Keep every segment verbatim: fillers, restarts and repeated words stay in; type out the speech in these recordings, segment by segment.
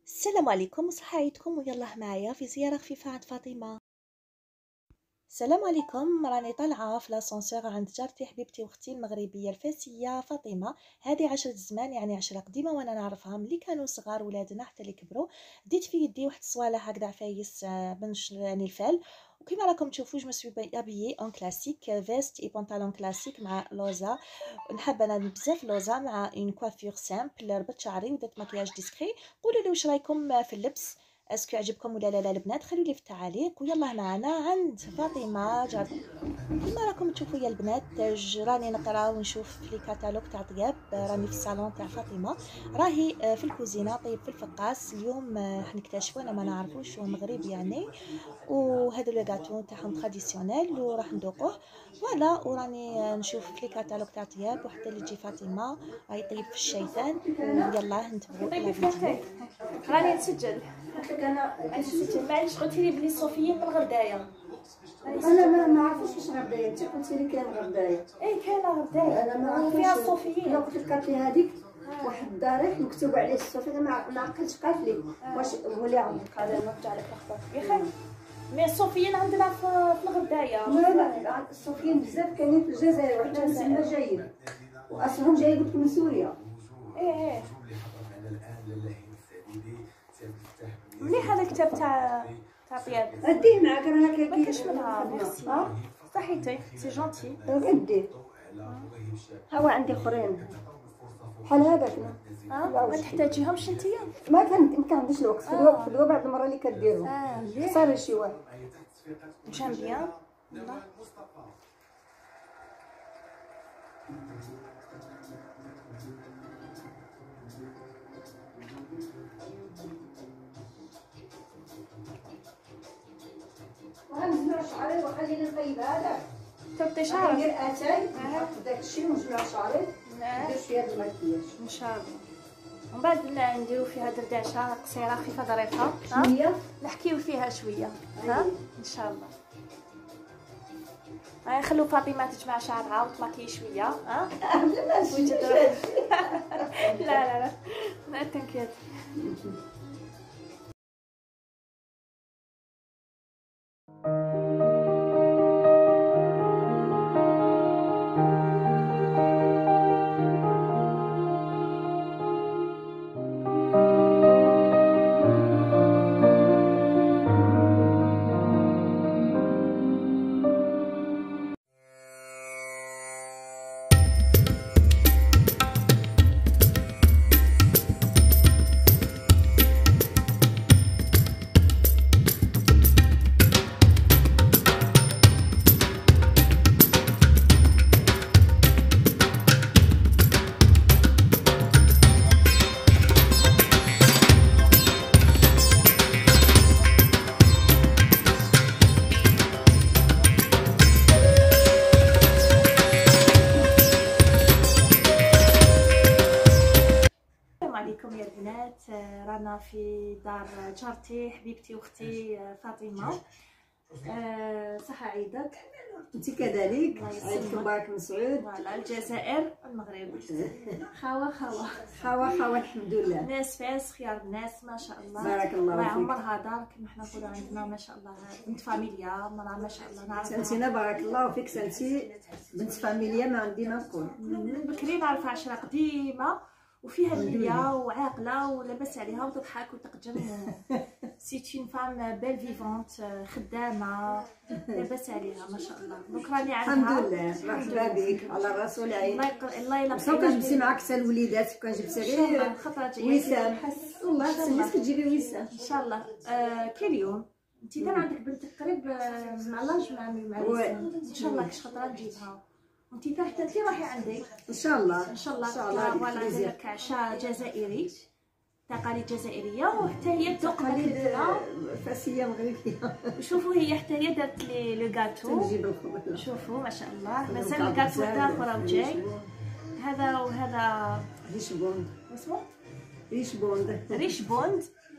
السلام عليكم وصحة عيدكم ويلا معايا في زيارة خفيفة عند فاطمة. السلام عليكم، راني طالعة في لاسانسور عند جارتي حبيبتي واختي المغربية الفاسية فاطمة. هذه عشرة زمان يعني عشرة قديمة وانا نعرفها ملي كانوا صغار ولادنا حتى اللي كبروا. ديت في يدي واحد الصوالح هكذا عفايس بنش يعني الفال، وكما راكم تشوفوا جو مسوي ابيي اون كلاسيك فيست اي بونطالون كلاسيك مع لوزا. نحب انا بزاف لوزا مع اون كوافير سامبل، ربطت شعري ودرت مكياج ديسكري. قولوا لي واش رايكم في اللبس، اسكو عجبكم ولا لا لا البنات؟ خلوا لي في التعاليق ويلا معنا عند فاطمه جارتي. كما راكم تشوفوا يا البنات راني نقرا ونشوف في الكتالوج تاع طياب. راني في الصالون تاع فاطمه، راهي في الكوزينه طيب في الفقاس. اليوم حنكتشفوا انا ما نعرفوش هو مغربي يعني، وهذا لو غاتو تاعهم تراديسيونيل وراح ندوقوه فوالا. وراني نشوف في الكتالوج تاع طياب وحتى اللي تجي فاطمه راهي طيب في الشيطان. ويلا نتبعوا الفيديو. راني نسجل انا نسجل. معليش قلتي لي بلي صوفيين من غردايه. انا ما ما عرفتش واش غردايه، انت قلتي لي كاين غردايه. اي كاينه غردايه انا ما عرفتش فيها الصوفيين. انا قلت لك قالت لي هذيك واحد الضريح مكتوب عليه الصوفي، انا ما عقلتش قالت لي واش ولي عندك. قال نرجع لك الاخبار يا خي. مي الصوفيين عندنا في الغردايه. لا لا الصوفيين بزاف كاينين في الجزائر وحنا نسمى جايين واصلهم جاي قلت من سوريا. ايه ايه مليح هذا الكتاب تاع تاع طياب. اديه معاك راه هكا ما كاش منها ميرسي. صحيتي سي جونتي. اديه ها هو عندي اخرين بحال هذاك. اه ما تحتاجيهمش نتيا؟ ما كان ما كنعنديش الوقت في الوقت في الوقت بعد المره اللي كديرهم. اه مليح اختاري شي واحد. جام بيان. غنجمع شعري وخلي لي نطيب هذاك. تبطي شعرك؟ ندير اتاي داك الشيء ونجمع شعري ندير شويه د المكياج ان شاء الله. ومن بعد نديرو فيها دردشه قصيره خفيفه ظريفه شويه نحكيو فيها شويه ها ان شاء الله. هاي خلو فاطمه تجمع شعرها وتماكي شويه ها. لا لا لا لا تنكد. يا البنات رانا في دار جارتي حبيبتي واختي فاطمه. أه صحة عيدك انت كذلك. عيدك مبارك من سعود. فوالا الجزائر المغرب. خاوه خاوه خاوه خاوه الحمد لله. ناس فاس خيار الناس ما شاء الله. بارك الله فيك. عمرها دار كما حنا نقولوا عندنا ما شاء الله بنت فاميليا مرا ما شاء الله نعرفها. سنتينا بارك الله فيك سنتي بنت فاميليا ما عندي ما نقول. من بكري نعرف عشرة قديمه وفيها نية وعاقله ولاباس عليها وتضحك وتقجم. سي اون فام بيل فيفونت خدامه لاباس عليها ما شاء الله. دونك راني عندها الحمد لله. مرحبا بك على الرسول عين. الله يلا بصح كنجبتي معاك حتى الوليدات كنجبتي غير وسام. والله حسن كتجيبي وسام ان شاء الله. آه كل يوم انت كان عندك بنتك قريب مع لاج مع مع ان شاء الله كش خطره نجيبها. انت حتى انت راحي عندي ان شاء الله. ان شاء الله فوالا ندير لك عشاء جزائري تقاليد جزائريه وحتى هي تذوق تقاليد فاسيه مغربيه. شوفوا هي حتى هي دارت لي لو غاتو. نجيب لكم شوفوا ما شاء الله مازال الكاطو وحده اخرى وجاي. هذا وهذا ريش بوند. اسمه ريش بوند. ريش بوند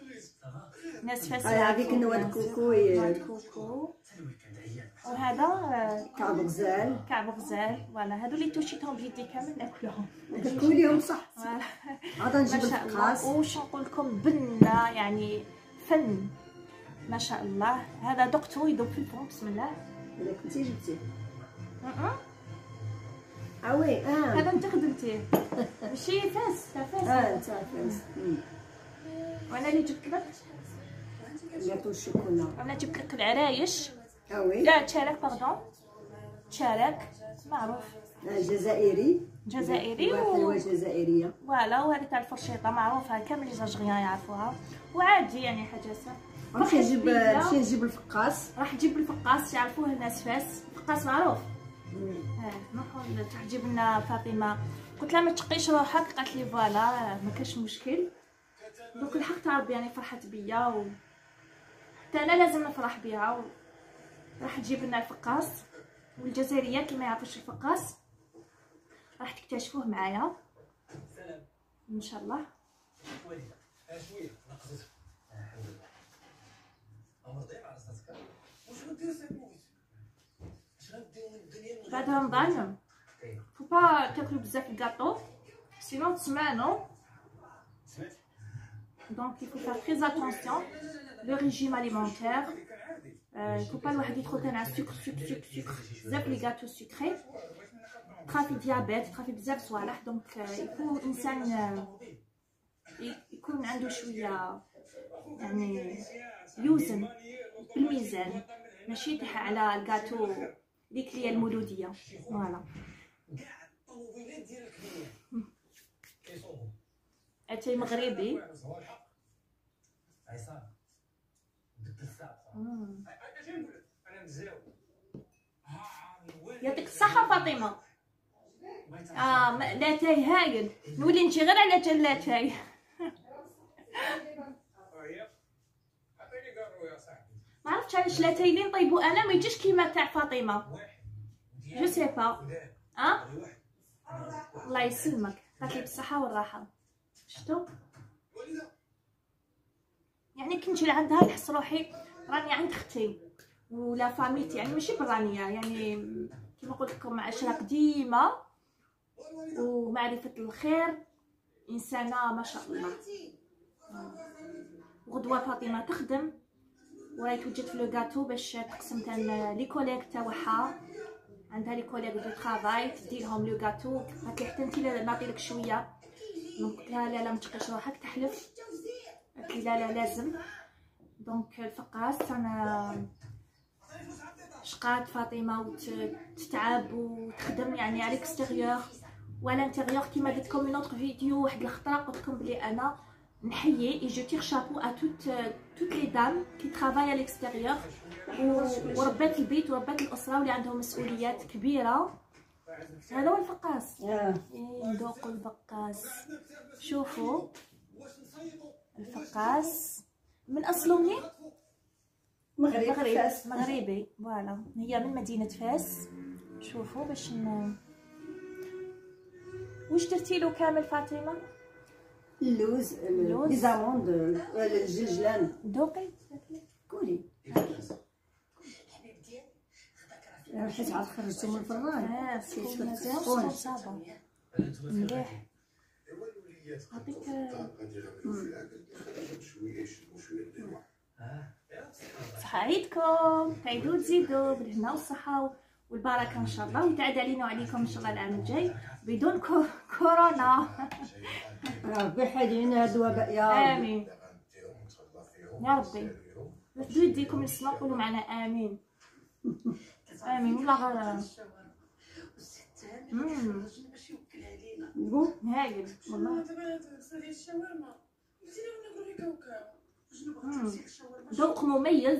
ناس فاسيه. هذيك نوى الكوكو. كوكو. وهذا كعب غزال. كعب غزال فوالا. هادو اللي توشيتهم بيدي كامل ناكلهم ناكلهم صح. فوالا عاد نجيب الفقاس. واش نقول لكم بنه زوينه يعني فن ما شاء الله. هذا دقته يذوب في الفم بسم الله. الا كنتي جبتيه اه اه وي اه هذا انت خدمتيه ماشي فاس تاع فاس. اه انت فاس. وانا اللي جبت لك جاتو الشوكولا. انا جبت لك العرايش. اه وي لا تشارك باردون تشارك معروف آه جزائري جزائري و حلوه جزائريه فوالا. وهذه تاع الفرشيطه معروفه كامل لي زاجغيان يعرفوها وعادي يعني حاجه سهله. ماشي نجيب ماشي نجيب الفقاص. راح تجيب الفقاص يعرفوه الناس فاس. الفقاص معروف. اه نروحو تروح تجيب لنا فاطمه. قلت لها ما تشقيش روحك قالت لي فوالا ما كاش مشكل. دوك الحق تاع ربي يعني فرحت بيا و حتى انا لازم نفرح بيها و... راح تجيب لنا الفقاص. والجزائريات اللي ما يعرفوش الفقاص راح تكتشفوه معايا ان شاء الله. بعد رمضان فو با تاكلوا بزاف الكاطو سينو تسمانو. دونك il faut faire très attention le régime alimentaire. il faut pas الواحد يدخل تاع السكر سكر سكر سكر بزاف لي غاتو سكري تخافي ديابيت تخافي بزاف صوالح. دونك يكون انسان يكون عنده شويه يعني يوزن بالميزان ماشي تاع على الكاتو ديك لي المولوديه. فوالا اتاي مغربي يعطيك الصحة فاطمة. اه لاتاي هايل نولي نجي غير على جال لاتاي. ما عرفتش علاش لاتاي اللي نطيبو انا ما يجيش كيما تاع فاطمة جو سي با. اه الله يسلمك قالت لي بالصحة والراحة. شفتو يعني كي نجي لعندها نحس روحي راني عند اختي ولا فاميتي يعني ماشي برانيه يعني كيما قلت لكم عشره قديمه ومعرفه الخير انسانه ما شاء الله. غدوه فاطمه تخدم وراهي توجد في لو غاتو باش تقسم تاع لي كوليك تاعها. عندها لي كوليك دو طرافاي تدي لهم لو غاتو. قالت لي حتى انت نعطي لك شويه. قلت لها لا لا ما تشقيش روحك تحلف. قالت لي لا لا لازم. دونك الفقاص انا شقات فاطمه وتتعب وتخدم يعني على الاكستيريور ولا انتيريور كيما قلت لكم من اوتر فيديو واحد الخطره قلت لكم بلي انا نحيي اي جو تير شابو ا توت توت لي دام كي ترافاي على الاكستيريور وربات البيت وربات الاسره واللي عندهم مسؤوليات كبيره. هذا هو الفقاص. ندوقوا الفقاص. شوفوا الفقاص من اصله منين؟ مغربي مغربي فاس. مغربي فوالا. هي من مدينه فاس. شوفوا باش ن... واش درتي له كامل فاطمه؟ اللوز لي زاموند الجلجلان. دوقي كولي حيت عاد خرجتو من الفران. اه سكون مزيان صافا مليح. عطيك صحة عيدكم تعيدوا تزيدوا بالهنا والصحة والبركة ان شاء الله ويتعاد علينا وعليكم ان شاء الله العام الجاي بدون كورونا. ربي حيدينا هاد الوباء يا ربي. امين يا ربي. ردوا يديكم للسماء قولوا معنا امين. امين ولا غير امم نقول هايل والله. ذوق مميز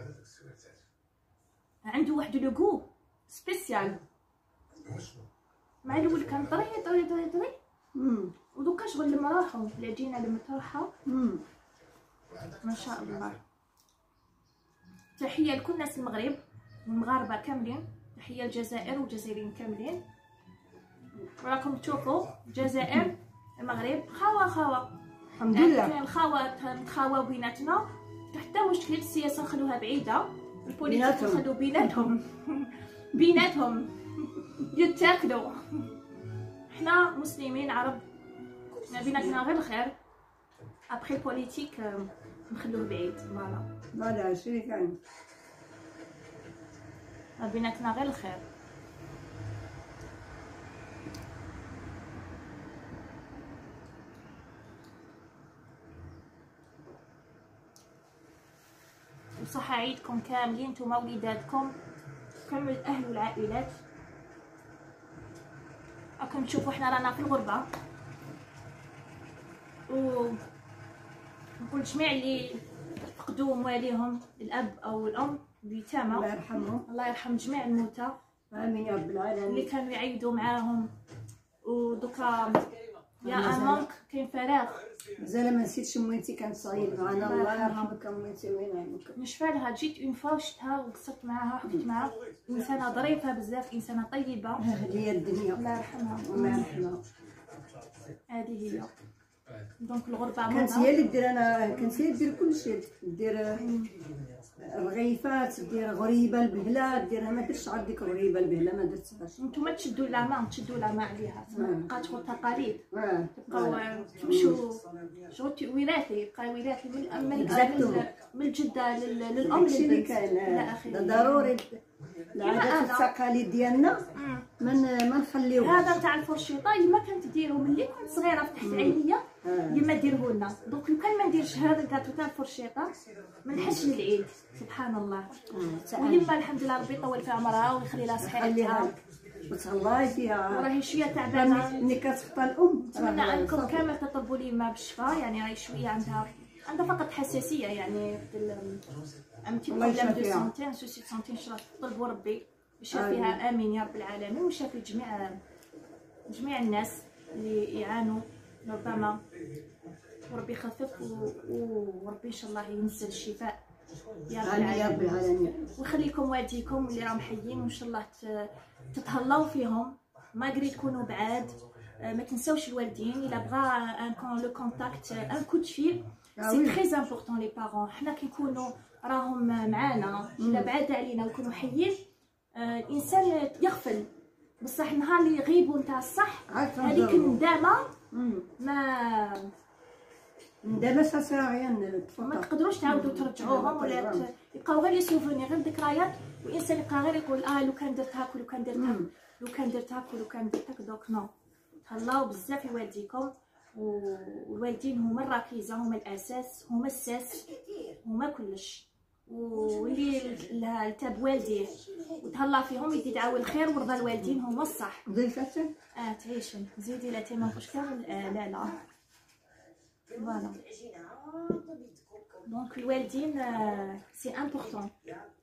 عنده واحد لو غو سبيسيال. مع الاول كان طري طري طري طري ودوكا شغل لما راحوا العجينه لما تروحها ما شاء الله. تحيه لكل ناس المغرب والمغاربه كاملين. تحيه للجزائر والجزائريين كاملين. وراكم تشوفوا الجزائر المغرب خاوه خاوه الحمد لله. كاين الخاوه نتخاواو بيناتنا حتى مشكل. السياسه نخلوها بعيده. البوليتيك نخلو بيناتهم بيناتهم يتاكلوا. حنا مسلمين عرب بيناتنا غير الخير. ابخي البوليتيك نخلوه بعيد. فوالا فوالا هادشي اللي كاين. بيناتنا غير الخير. وصحة عيدكم كاملين نتوما وليداتكم كامل الاهل والعائلات. راكم تشوفوا حنا رانا في الغربه، و نقول جميع اللي فقدوا مواليهم الاب او الام اليتامى الله يرحمهم، الله يرحم جميع الموتى، امين يا رب العالمين. اللي كانوا يعيدوا معاهم. ودوكا يا ان مونك كاين فراغ. مازال ما نسيتش مويتي كانت صغيره معنا، الله يرحمك مويتي وين عينك. نشفى لها، جيت اون فوا شفتها وقصرت معاها وحكيت معاها، انسانه ظريفه بزاف، انسانه طيبه، هي الدنيا الله يرحمها. الله يرحمها. هذه هي. دونك الغربه كانت هي اللي دير، انا كانت هي دير كلشي، دير الرغيفات، دير غريبه البهله، ديرها ما درتش عاد ديك الغريبه البهله ما درتهاش. نتوما تشدوا لا ما تشدوا لا ما عليها، تبقى تكون تقاليد، اه تبقاو تمشوا شغل وراثي، يبقى وراثي من من من الجده للام هادشي اللي للبنت كاين. الى اخره. ضروري العادات والتقاليد ديالنا ما ما نخليوهاش. هذا تاع الفرشيطه يما كانت ديرو ملي كنت صغيره فتحت عينيا يما ديره لنا. دونك لو كان ما نديرش هذا الكاطو تاع الفرشيطه ما نحسش للعيد. سبحان الله. ويما الحمد لله ربي يطول في عمرها ويخلي لها صحتها وتهلاي فيها، وراهي شويه تعبانه. ملي كتخطى الام نتمنى انكم كامل تطلبوا لي ما بالشفاء، يعني راهي شويه عندها عندها فقط حساسيه، يعني عمتي بروبليم دو سونتي سوسي سونتي. ان شاء الله طلبوا ربي يشافيها، امين يا رب العالمين، ويشافي جميع جميع الناس اللي يعانوا ربما، وربي يخفف وربي ان شاء الله ينزل الشفاء يا رب العالمين. العالمين. ويخليكم والديكم اللي راهم حيين، وان شاء الله تتهلاو فيهم ما قري تكونوا بعاد. ما تنساوش الوالدين، الا بغا ان لو كونتاكت ان كود فيل سي تري امبورطون. لي بارون حنا كي نكونوا راهم معانا الا بعاد علينا ويكونوا حيين، الانسان يغفل، بصح النهار اللي يغيبوا نتاع الصح هذيك الندامه ما ندامه ساسيغيا ما تقدروش تعاودوا ترجعوهم، ولا يبقاو غير لي سوفوني، غير ذكريات. والانسان يبقى غير يقول اه لو كان درت هاك ولو كان درت هاك لو كان درت هاك ولو كان درت هاك. دوك نو، تهلاو بزاف في والديكم، والوالدين هما الركيزه، هما الاساس، هما الساس، هما كلش. واللي التاب والديه وتهلا فيهم يدي دعاوي الخير ورضا الوالدين هما الصح. ضيفتك اه تعيشن زيدي لا تيما واش كامل. آه لا لا فوالا. دونك الوالدين سي امبورطون،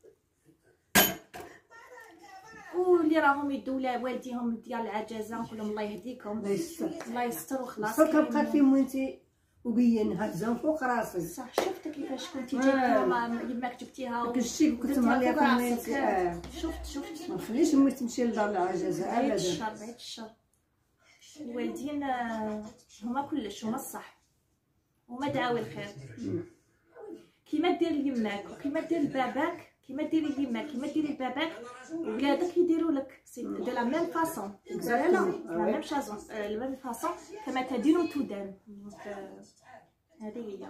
واللي راهم يدوا والديهم ديال العجزه نقول لهم الله يهديكم، الله يستر الله يستر وخلاص. صافي كنبقى في مويتي وبين هزهم فوق راسي. صح، شفت كيفاش كنتي جايبتها يماك جبتيها داك الشيء كنت مهليه في مويتي. آه. شفت شفت ما نخليش مويتي تمشي لدار العجزه ابدا. بعيد الشر بعيد الشر. الوالدين هما كلش، هما الصح، هما دعاوي الخير. كيما دير ليماك وكيما دير لباباك، كيما ديري ليماك كيما ديري لباباك، ولادك يديروا لك سي دو لا ميم فاصون. لا لا لا ميم شازون لا ميم فاصون كما تدين تدان. هذه هي.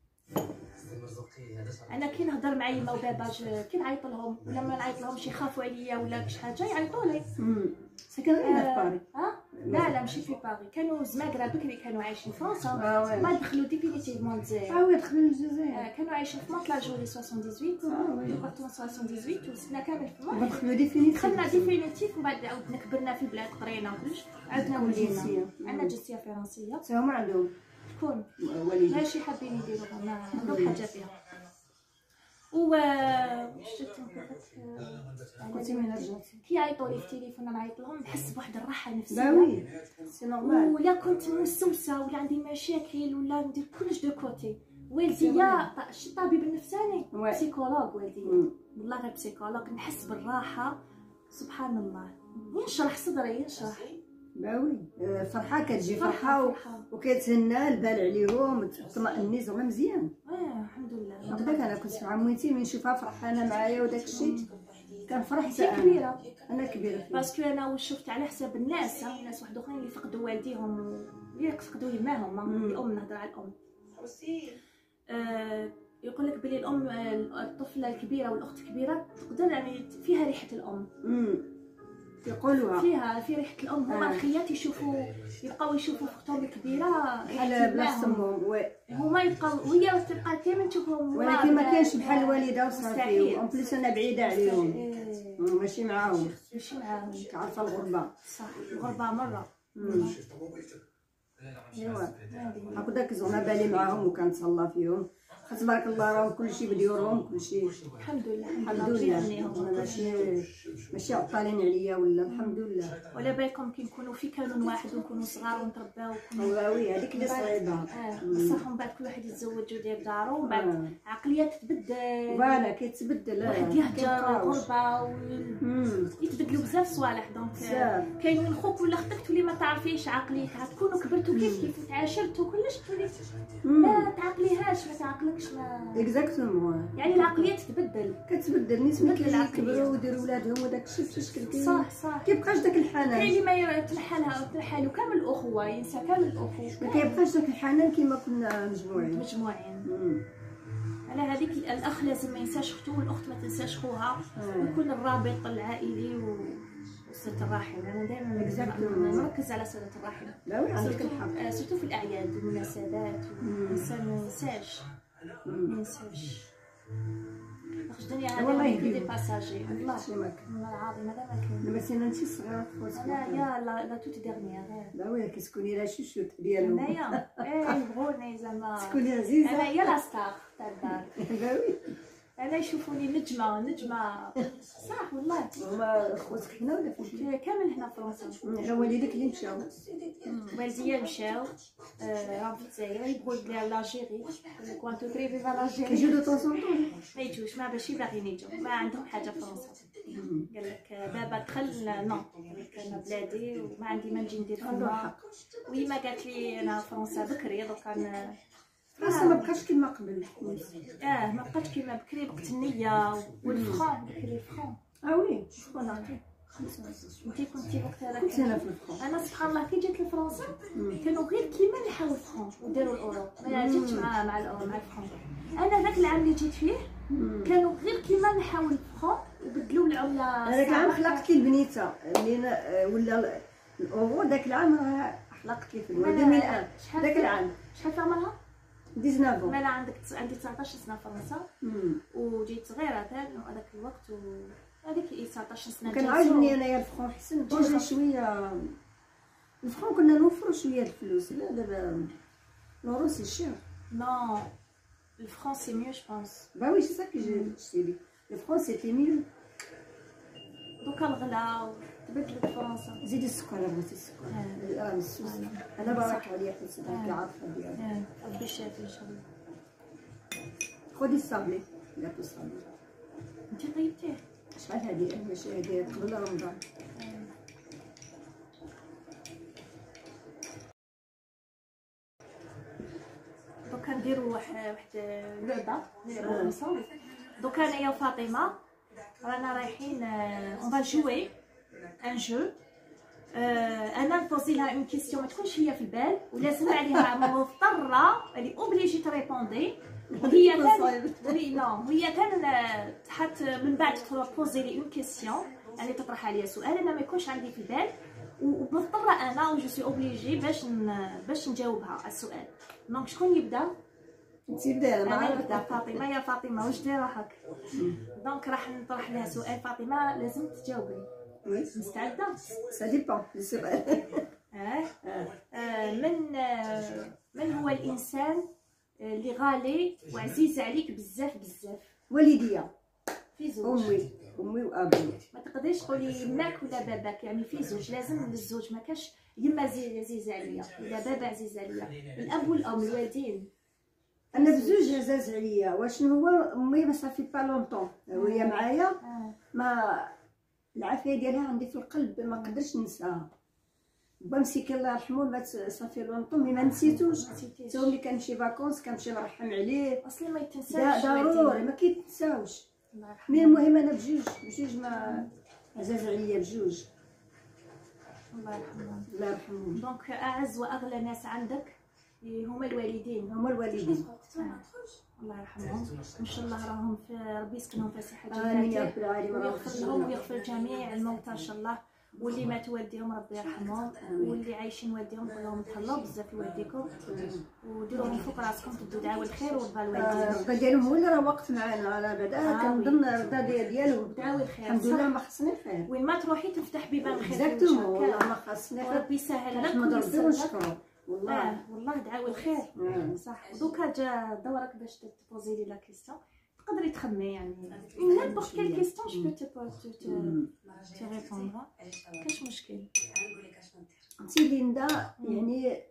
انا كي نهضر مع يما وبابا كي نعيط لهم ولا ما نعيط لهمش يخافوا عليا ولا شي حاجه يعيطوا لي. ساكن هنا في باريس؟ ها لا لا ماشي في باريس، كانوا زماكره بكري كانوا عايشين في فرنسا، ما دخلوا ديفينيتيفمون الجزائر. اه وي دخلوا للجزائر. كانوا عايشين في مونت لا جولي ثمانية وسبعين ديبارتمون ثمانية وسبعين وسنا كامل في مونت. دخلوا ديفينيتيف، دخلنا ديفينيتيف ومن بعد عاودنا كبرنا في البلاد قرينا وكلش عاودنا ولينا عندنا جنسيه فرنسيه. هما عندهم شكون وليد ماشي حابين يديروها، ما عندهم حاجه فيها. و شفت كنتي من رجعتي كي يعيطوا لي في التليفون نعيط لهم نحس بواحد الراحه نفسيه. با وي سي نورمال. ولا كنت مستوسه ولا عندي مشاكل ولا ندير كلش دو كوتي. والدي يا الطبيب النفساني بسيكولوج، والدي والله غير بسيكولوج. نحس بالراحه سبحان الله، ينشرح صدري ينشرح. باوي فرحه كتجي فرحه, فرحة. وكيتهنى البال عليهم تطمئني زعما مزيان. اه الحمد لله. هكذاك انا كنت مع مويتي من نشوفها فرحانه معايا وداك الشيء كنفرح حتى انا كبيره. انا كبيره باسكو انا واش شفت على حساب الناس، الناس واحد اخرين اللي فقدوا والديهم اللي فقدوا يماهم، الام نهضر على الام آه يقول لك بلي الام الطفله الكبيره والاخت الكبيره تقدر يعني فيها ريحه الام. امم يقولوها فيها في ريحه الام. هما آه. الخيات يشوفوا يبقاو يشوفوا في اختهم الكبيره بحال بلاصتهم و... هما يبقاو وهي تبقى دائما تشوفهم. ولكن ما كانش بحال الوالده وصافي، اون بليس انا بعيده عليهم إيه. ماشي معاهم، ماشي معاهم. عارفه الغربه. صح الغربه مره. امم ايوا هكذاك زعما بالي معاهم وكنتهلا فيهم، تبارك الله راهم كلشي بديورهم كلشي الحمد لله الحمد لله. ماشي ماشي عطالين عليا ولا الحمد لله. ولا بالكم كي نكونوا في كانون واحد ونكونوا صغار ونترباو وي هذيك اللي صعيبه. اه بصح من بعد كل واحد يتزوج ودير دارو ومن بعد آه. عقليات تتبدل. فوالا كيتبدل واحد يهجر الغربه و... يتبدلوا بزاف صوالح. دونك كاين من خوك ولا اختك تولي ما تعرفيش عقليتها، تكونوا كبرتوا كيف كيف وتعاشرتوا كلش تولي ما تعقليهاش ما تعقلكش ما اكزاكتومون. يعني العقليه تتبدل كتبدل نيت ملي كيكبروا ويديروا ولادهم وداك الشيء في شكل كي صح صح كيبقاش داك الحنان. كاين اللي ما يتنحلها تنحالو كامل الاخوه ينسى كامل الاخوه ما كيبقاش داك الحنان كيما كنا مجموعين مجموعين. مم. على هذيك الاخ لازم ما ينساش اختو والاخت ما تنساش خوها. ويكون الرابط العائلي و صلة الرحم. انا دائما نركز على صلة الرحم. لا وي عندك الحق سورتو في الاعياد والمناسبات والانسان ما ينساش ما ينساش. خرج الدنيا هذه والله في دي يهديهم. باساجي والله يسلمك. والله العظيم هذا ما كاين. دابا سينا انتي صغيره في وسط انا يا لا لا توت ديرنيير. لا وي كتكوني لا شوشوت ديالهم. انايا ايه يبغوني زعما تكوني عزيزه. انايا لا ستار تاع الدار. لا وي انا يشوفوني نجمه نجمه صح والله. هما خوتك هنا ولا فين؟ كامل هنا في فرنسا. على والديك اللي مشاو. والديا مشاو راهم في الجزائر يبغوا يديروا لاجيري كوانتو تريفي فا لاجيري. كيجيو دو طون طون ما يجوش ما باش باغيين يجوا ما عندهم حاجه في فرنسا. قال لك بابا دخل نو قال لك انا بلادي وما عندي ما نجي ندير فما. ويما قالت لي انا فرنسا بكري دوكا انا فرنسا ما بقاش كيما قبل. اه ما بقاتش كيما بكري وقت النيه والفران بكري الفران. اه وي شكون عطيك انتي كنتي وقت هذاك؟ كنت انا في الفرن. انا سبحان الله كي جيت لفرنسا كانوا غير كيما نحاول الفرون وداروا الاورو. ما جيتش مع مع الاورو مع الفرون. انا ذاك العام اللي جيت فيه كانوا غير كيما نحاول الفرون وبدلوا العمله. هذاك العام خلقت لي البنيته اللي ولا الاورو. ذاك العام راه خلقت لي في ألفين وواحد. ذاك العام شحال في عمرها؟ تسعطاش. انا عندك عندي تسعطاش سنه في فرنسا وجيت صغيره كان هذاك الوقت و هذيك تسعطاش سنه. كان عاجبني انايا الفرون حسن تيجي شويه الفرون كنا نوفروا شويه الفلوس. لا دابا لورو سي شير. نو الفرون سي ميو جو بونس. با وي سي سا كي جي شتي الفرون سيتي ميو. دوكا الغلا تبدلت فرنسا. زيدي السكر بغيتي السكر راه مسوس. انا بارك عليا حسن كي عارفه ديالها. ربي يشافي ان شاء الله. خدي الصابلي لا تصابلي. انت طيبتيه شحال هادي ماشي هادي قبل رمضان. دوكا نديرو واحد واحد لعبه نلعبو انصامبل. دوكا انايا وفاطمه رانا رايحين اون فا جوي ان جو. انا نبوزي لها اون كيسيون ما تكونش هي في البال ولازم عليها مضطره اللي اوبليجي تريبوندي. وهي كان وي نو هي كان تحط من بعد تبوزي لي اون كيسيون يعني تطرح عليا سؤال انا ما يكونش عندي في البال ومضطره انا جو سي اوبليجي باش باش نجاوبها على السؤال. دونك شكون يبدا؟ انت بدا انا نبدا. فاطمه يا فاطمه واش دايره هاك؟ دونك راح نطرح لها سؤال. فاطمه لازم تجاوبي. وي مستعده؟ سا ديبون السؤال. اه من من هو الانسان اللي غالي وعزيز عليك بزاف بزاف؟ والديا في زوج. امي امي وابي. ما تقدريش تقولي يماك ولا باباك يعني في زوج لازم للزوج. ما كاش يما عزيزه عليا ولا بابا عزيز عليا. الاب والام الوالدين. انا بزوج عزاز عليا. واشنو هو امي ما صافي با لونطون وهي معايا ما العافيه ديالها عندي في القلب ما نقدرش ننساها. با مسكين الله يرحمه مات صافي لونطون مي ما نسيتوش. حتى ملي كنمشي فاكونس كنمشي نرحم عليه. اصلا ما يتنساش ضروري ما كيتنساوش. مي المهم انا بجوج بجوج ما عزاز عليا بجوج. الله يرحمهم. الله يرحمهم. دونك اعز واغلى ناس عندك هما الوالدين هما الوالدين. الله يرحمهم ان شاء الله راهم في ربي يسكنهم فسيحه امين يا جناته رب العالمين. ويغفر لهم ويغفر جميع الموتى ان شاء الله، واللي ماتوا والديهم ربي يرحمهم، واللي عايشين والديهم كلهم تهلاو بزاف لوالديكم وديروهم فوق راسكم تبدو دعاوى الخير ورضا الوالدين. ربي ديالهم هو اللي راه واقف معنا، انا بعدا كنظن رضا ديالهم دعاوى الخير الحمد لله. ما خصني خير وين ما تروحي تفتح بيبان الخير اكزاكتومون والله ما خصني خير. ربي يسهل لك نحمد ربي ويسر لك. ونشكرو والله. اه والله دعاوى الخير. آه. صح. دوكا جا دورك باش تبوزي لي لا كيسيون، تقدري تخمي يعني نيمبورط كيل كيسيون جو بو تي تي ريبوندر، كاش مشكل. انتي ليندا يعني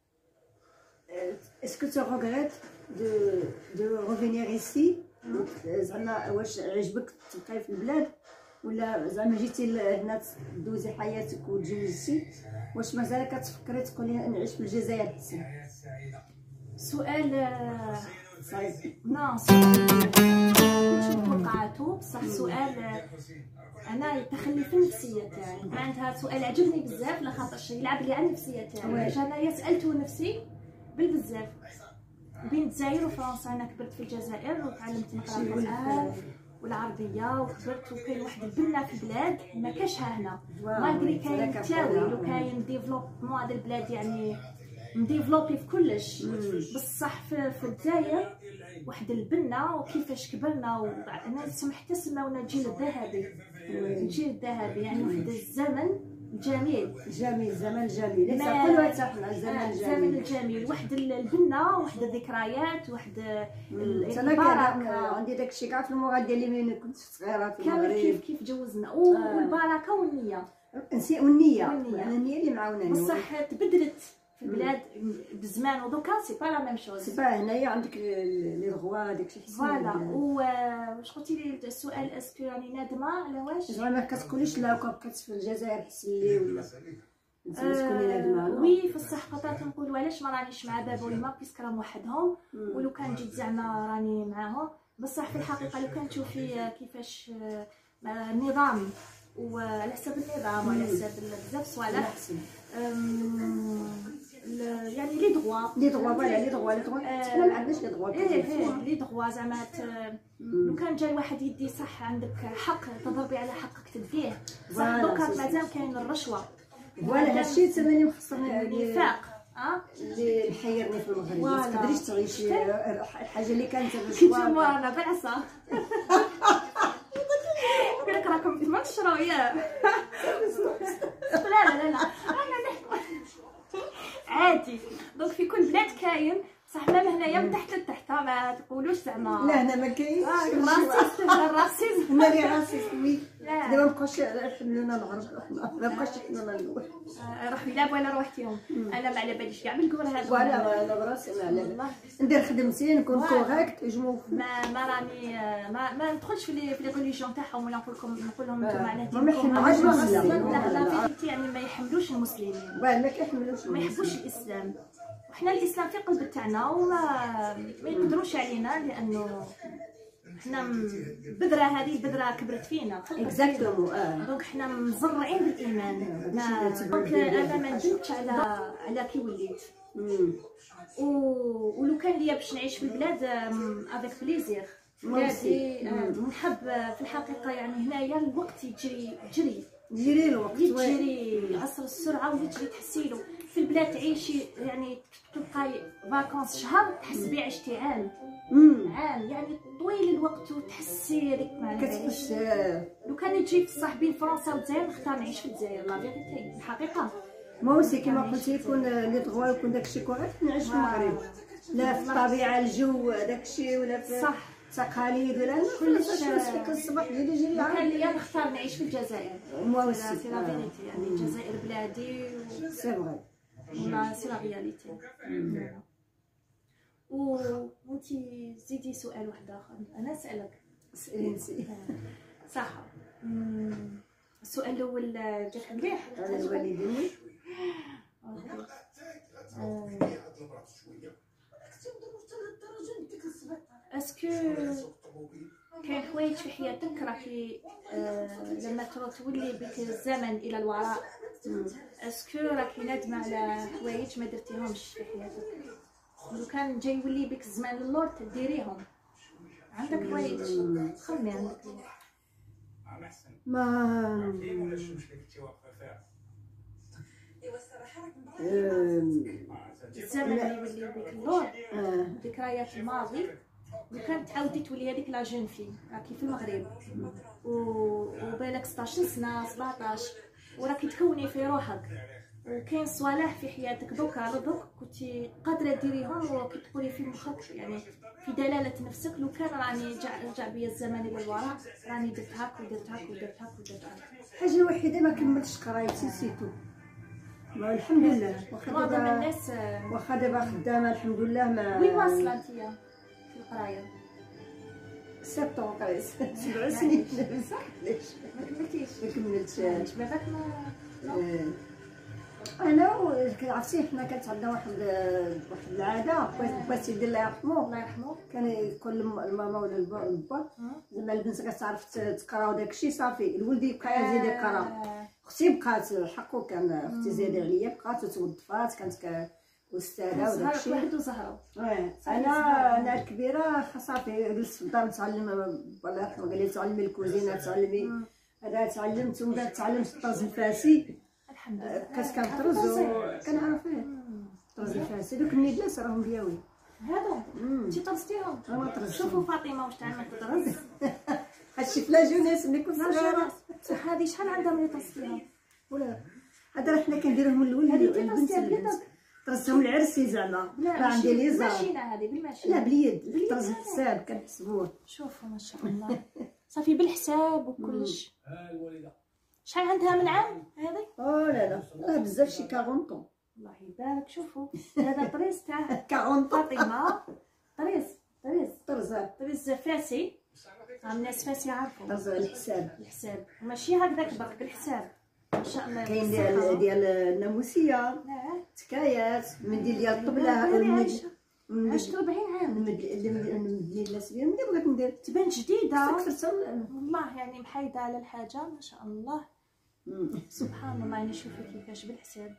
اسكو تو ريغريت دو دو ريفينير ايسي؟ زعما واش عجبك تبقاي في البلاد ولا زعما جيتي لهنا دوزي حياتك وتجوزتي؟ واش مازال كتفكري تقولي نعيش في الجزائر احسن؟ سؤال صعيب. نو سؤال توقعاتو بصح سؤال انا يتخلي في النفسيه تاعي، معناتها سؤال عجبني بزاف لخاطرش يلعب لي على النفسيه تاعي. انايا سالته نفسي بالبزاف بين الجزائر وفرنسا. انا كبرت في الجزائر وتعلمت نقرا القران والعربيه وكبرت، وكاين واحد البنه في البلاد ما كاشها هنا، مالغري كاين التاويل وكاين ديفلوبمون هذا البلاد يعني مديفلوبي في كلش. بصح في, في الجزائر واحد البنه وكيفاش كبرنا وانا سمحت سماونا الجيل الذهبي. الجيل الذهبي يعني واحد الزمن جميل جميل زمن جميل كلها حتى حنا الزمن الجميل الزمن الجميل. واحد البنه واحد الذكريات واحد البركه. عندي داكشي كاع في المغاد ديالي ملي كنت صغيره في المغرب كيف كيف جوزنا والبركه والنيه نسي والنيه النيه اللي معاوناني. بصح تبدلت في البلاد بزمان ودوكا سي با لا ميم شوز. سي با هنايا عندك لي رغوا داكشي حسن فوالا. واش قلتي لي السؤال اسكو راني نادمه على واش؟ زعما ما كتقوليش لا كون بقيت في الجزائر حسن لي ولا تكوني نادمه؟ وي في الصح قطعت نقول علاش ما رانيش مع بابا ويما بيسك راهم وحدهم، ولو كان جيت زعما راني معاهم. بصح في الحقيقه لو كان تشوفي كيفاش النظام وعلى حساب النظام وعلى حساب بزاف صوالح يعني لي دغوا لي دغوا فوالا لي دغوا لي دغوا حنا ما عندناش لي دغوا. ايه لي دغوا زعما لو كان جا واحد يدي صح عندك حق تضربي على حقك تديه. صح دوكا مازال كاين الرشوه فوالا هادشي تمني مخصني النفاق اه اللي محيرني في المغرب. ما تقدريش تعيشي الحاجه اللي كانت الرشوه. كنت انا بعصا قالك راكم تمشروا يا لا لا لا عادي. دونك في كل بلاد كاين صح. ما هنايا من تحت لتحت ما تقولوش زعما لا هنا ما كاينش الراسيست. الراسيست هنا اللي راسيست وي. دابا ما بقاوش يحملونا العرب ما بقاوش يحملونا النور. روحي لابا ولا روحتيهم. انا ما على باليش كاع بالكور هذا. فوالا انا براسي ما على بالي ندير خدمتي نكون كوريكت جو ما ما راني ما ما ندخلش في لي في لي ريليجيون تاعهم ولا نقول لكم نقول لهم انتم على دينكم. ما يحملوش لا لا يعني ما يحملوش المسلمين. ما كيحملوش ما يحبوش الاسلام. وحنا الاسلام في قلب تاعنا وما ما يقدروش علينا لانه حنا البذره هذه البذره كبرت فينا اكزاكتومون. اه دونك حنا مزرعين بالايمان. دونك انا ما ندمتش على على كي وليت. و ولو كان ليا باش نعيش في البلاد افيك بليزير بلادي نحب في الحقيقه. يعني هنايا الوقت يجري جري جري الوقت يجري عصر السرعه ويجري تحسيلو. في البلاد تعيشي يعني تبقاي فاكونس شهر تحس بيه عشتي عام. عام يعني طويل الوقت وتحسي هذيك ما كتحس. لو كان يجي في صح بين فرنسا والجزائر نختار نعيش في الجزائر لا فيغيتي الحقيقه. ما هو سي كيما قلتي يكون لي دغوا يكون داكشي كوريكت نعيش في المغرب. لا في الطبيعه الجو داكشي ولا في صح تقاليد ولا كلشي فيك الصباح يجي يجي كان ليا نختار نعيش في الجزائر. موا سي لا فيغيتي يعني الجزائر بلادي سي فغي ولا سي لا رياليتي. و وانتي زيدي سؤال واحد اخر انا اسالك. اسالي انت. صح. السؤال الاول جاك مليح على الوالدين. اسكو كاين حوايج في حياتك راكي آه لما تولي بك الزمن الى الوراء اسكو راكي نادمه على حوايج ما درتيهمش في حياتك؟ لو كان جاي يولي بك الزمان للور تديريهم عندك الوالد خمي عندك ما الزمن اللي يولي بك اللور ذكريات الماضي لو كانت تعاودي تولي هذيك لا جون في راكي في المغرب وبالك ستاش سنه سبعطاش وراكي تكوني في روحك وكاين صوالح في حياتك دوكا دوك كنتي قادره ديريهم وكي تقولي في مخك يعني في دلاله نفسك لو كان راني رجع بيا الزمان للوراء راني درت هاك ودرت هاك ودرت هاك ودرت هاك. حاجه وحيده ما كملتش قرايتي سيتو الحمد لله. واخا معظم الناس واخا دابا خدامه الحمد لله. ما وين واصله نتيا في القرايه؟ سبتون قريت سبع سنين بصح علاش ما كملتيش؟ ما كملتش. علاش باباك ما انا عرفتي حنا كانت عندنا واحد واحد العاده با سيدي الله يرحمه الله يرحمه كان يقول الماما ولا البا زعما البنت كتعرف تقرا وداكشي صافي الولد يبقى يزيد يقرا. اختي بقات حقو كان اختي زايده عليا بقات وتوظفات كانت استاذه وداكشي واحد وزهره. انا انا الكبيره صافي جلست في الدار نتعلم. الله يرحمه قال لي تعلمي الكوزينه تعلمي هذا تعلمت ومن بعد تعلمت الطرز الفاسي الحمد لله. كاس كنطرز وكنعرف ايه الطرز الفاسي دوك النيدلاس راهم دياوي هادو انتي طرزتيهم. انا طرزت. شوفوا فاطمه واش تعلمت تطرز هادشي في لا جونيس ملي كنت صغيره. هادي شحال عندها ملي طرزتيها؟ ولا هذا راه حنا كنديروهم الاول البنت طرزتهم العرسي زعما راه عندي لي زار بالماشينه هذه بالماشينه لا باليد طرز الحساب كنحسبوه. شوفوا ما شاء الله صافي بالحساب وكلش. شحال عندها من عام هذه؟ اه لا لا راه بزاف شي أربعين طون. الله يبارك. شوفوا هذا طريز تاع أربعين فاطمه طريز طريز طرز طريز فاسي. الناس فاسي يعرفوا طرز الحساب الحساب ماشي هكذاك برك بالحساب ما شاء الله. كاين ديال ديال الناموسيه تكايات منديل ديال الطبله عشت أربعين عام المدير لاسبيا ملي بغيت ندير تبان جديده كثرت والله يعني محايده على الحاجه ما شاء الله. سبحان الله. يعني شوفي كيفاش بالحساب.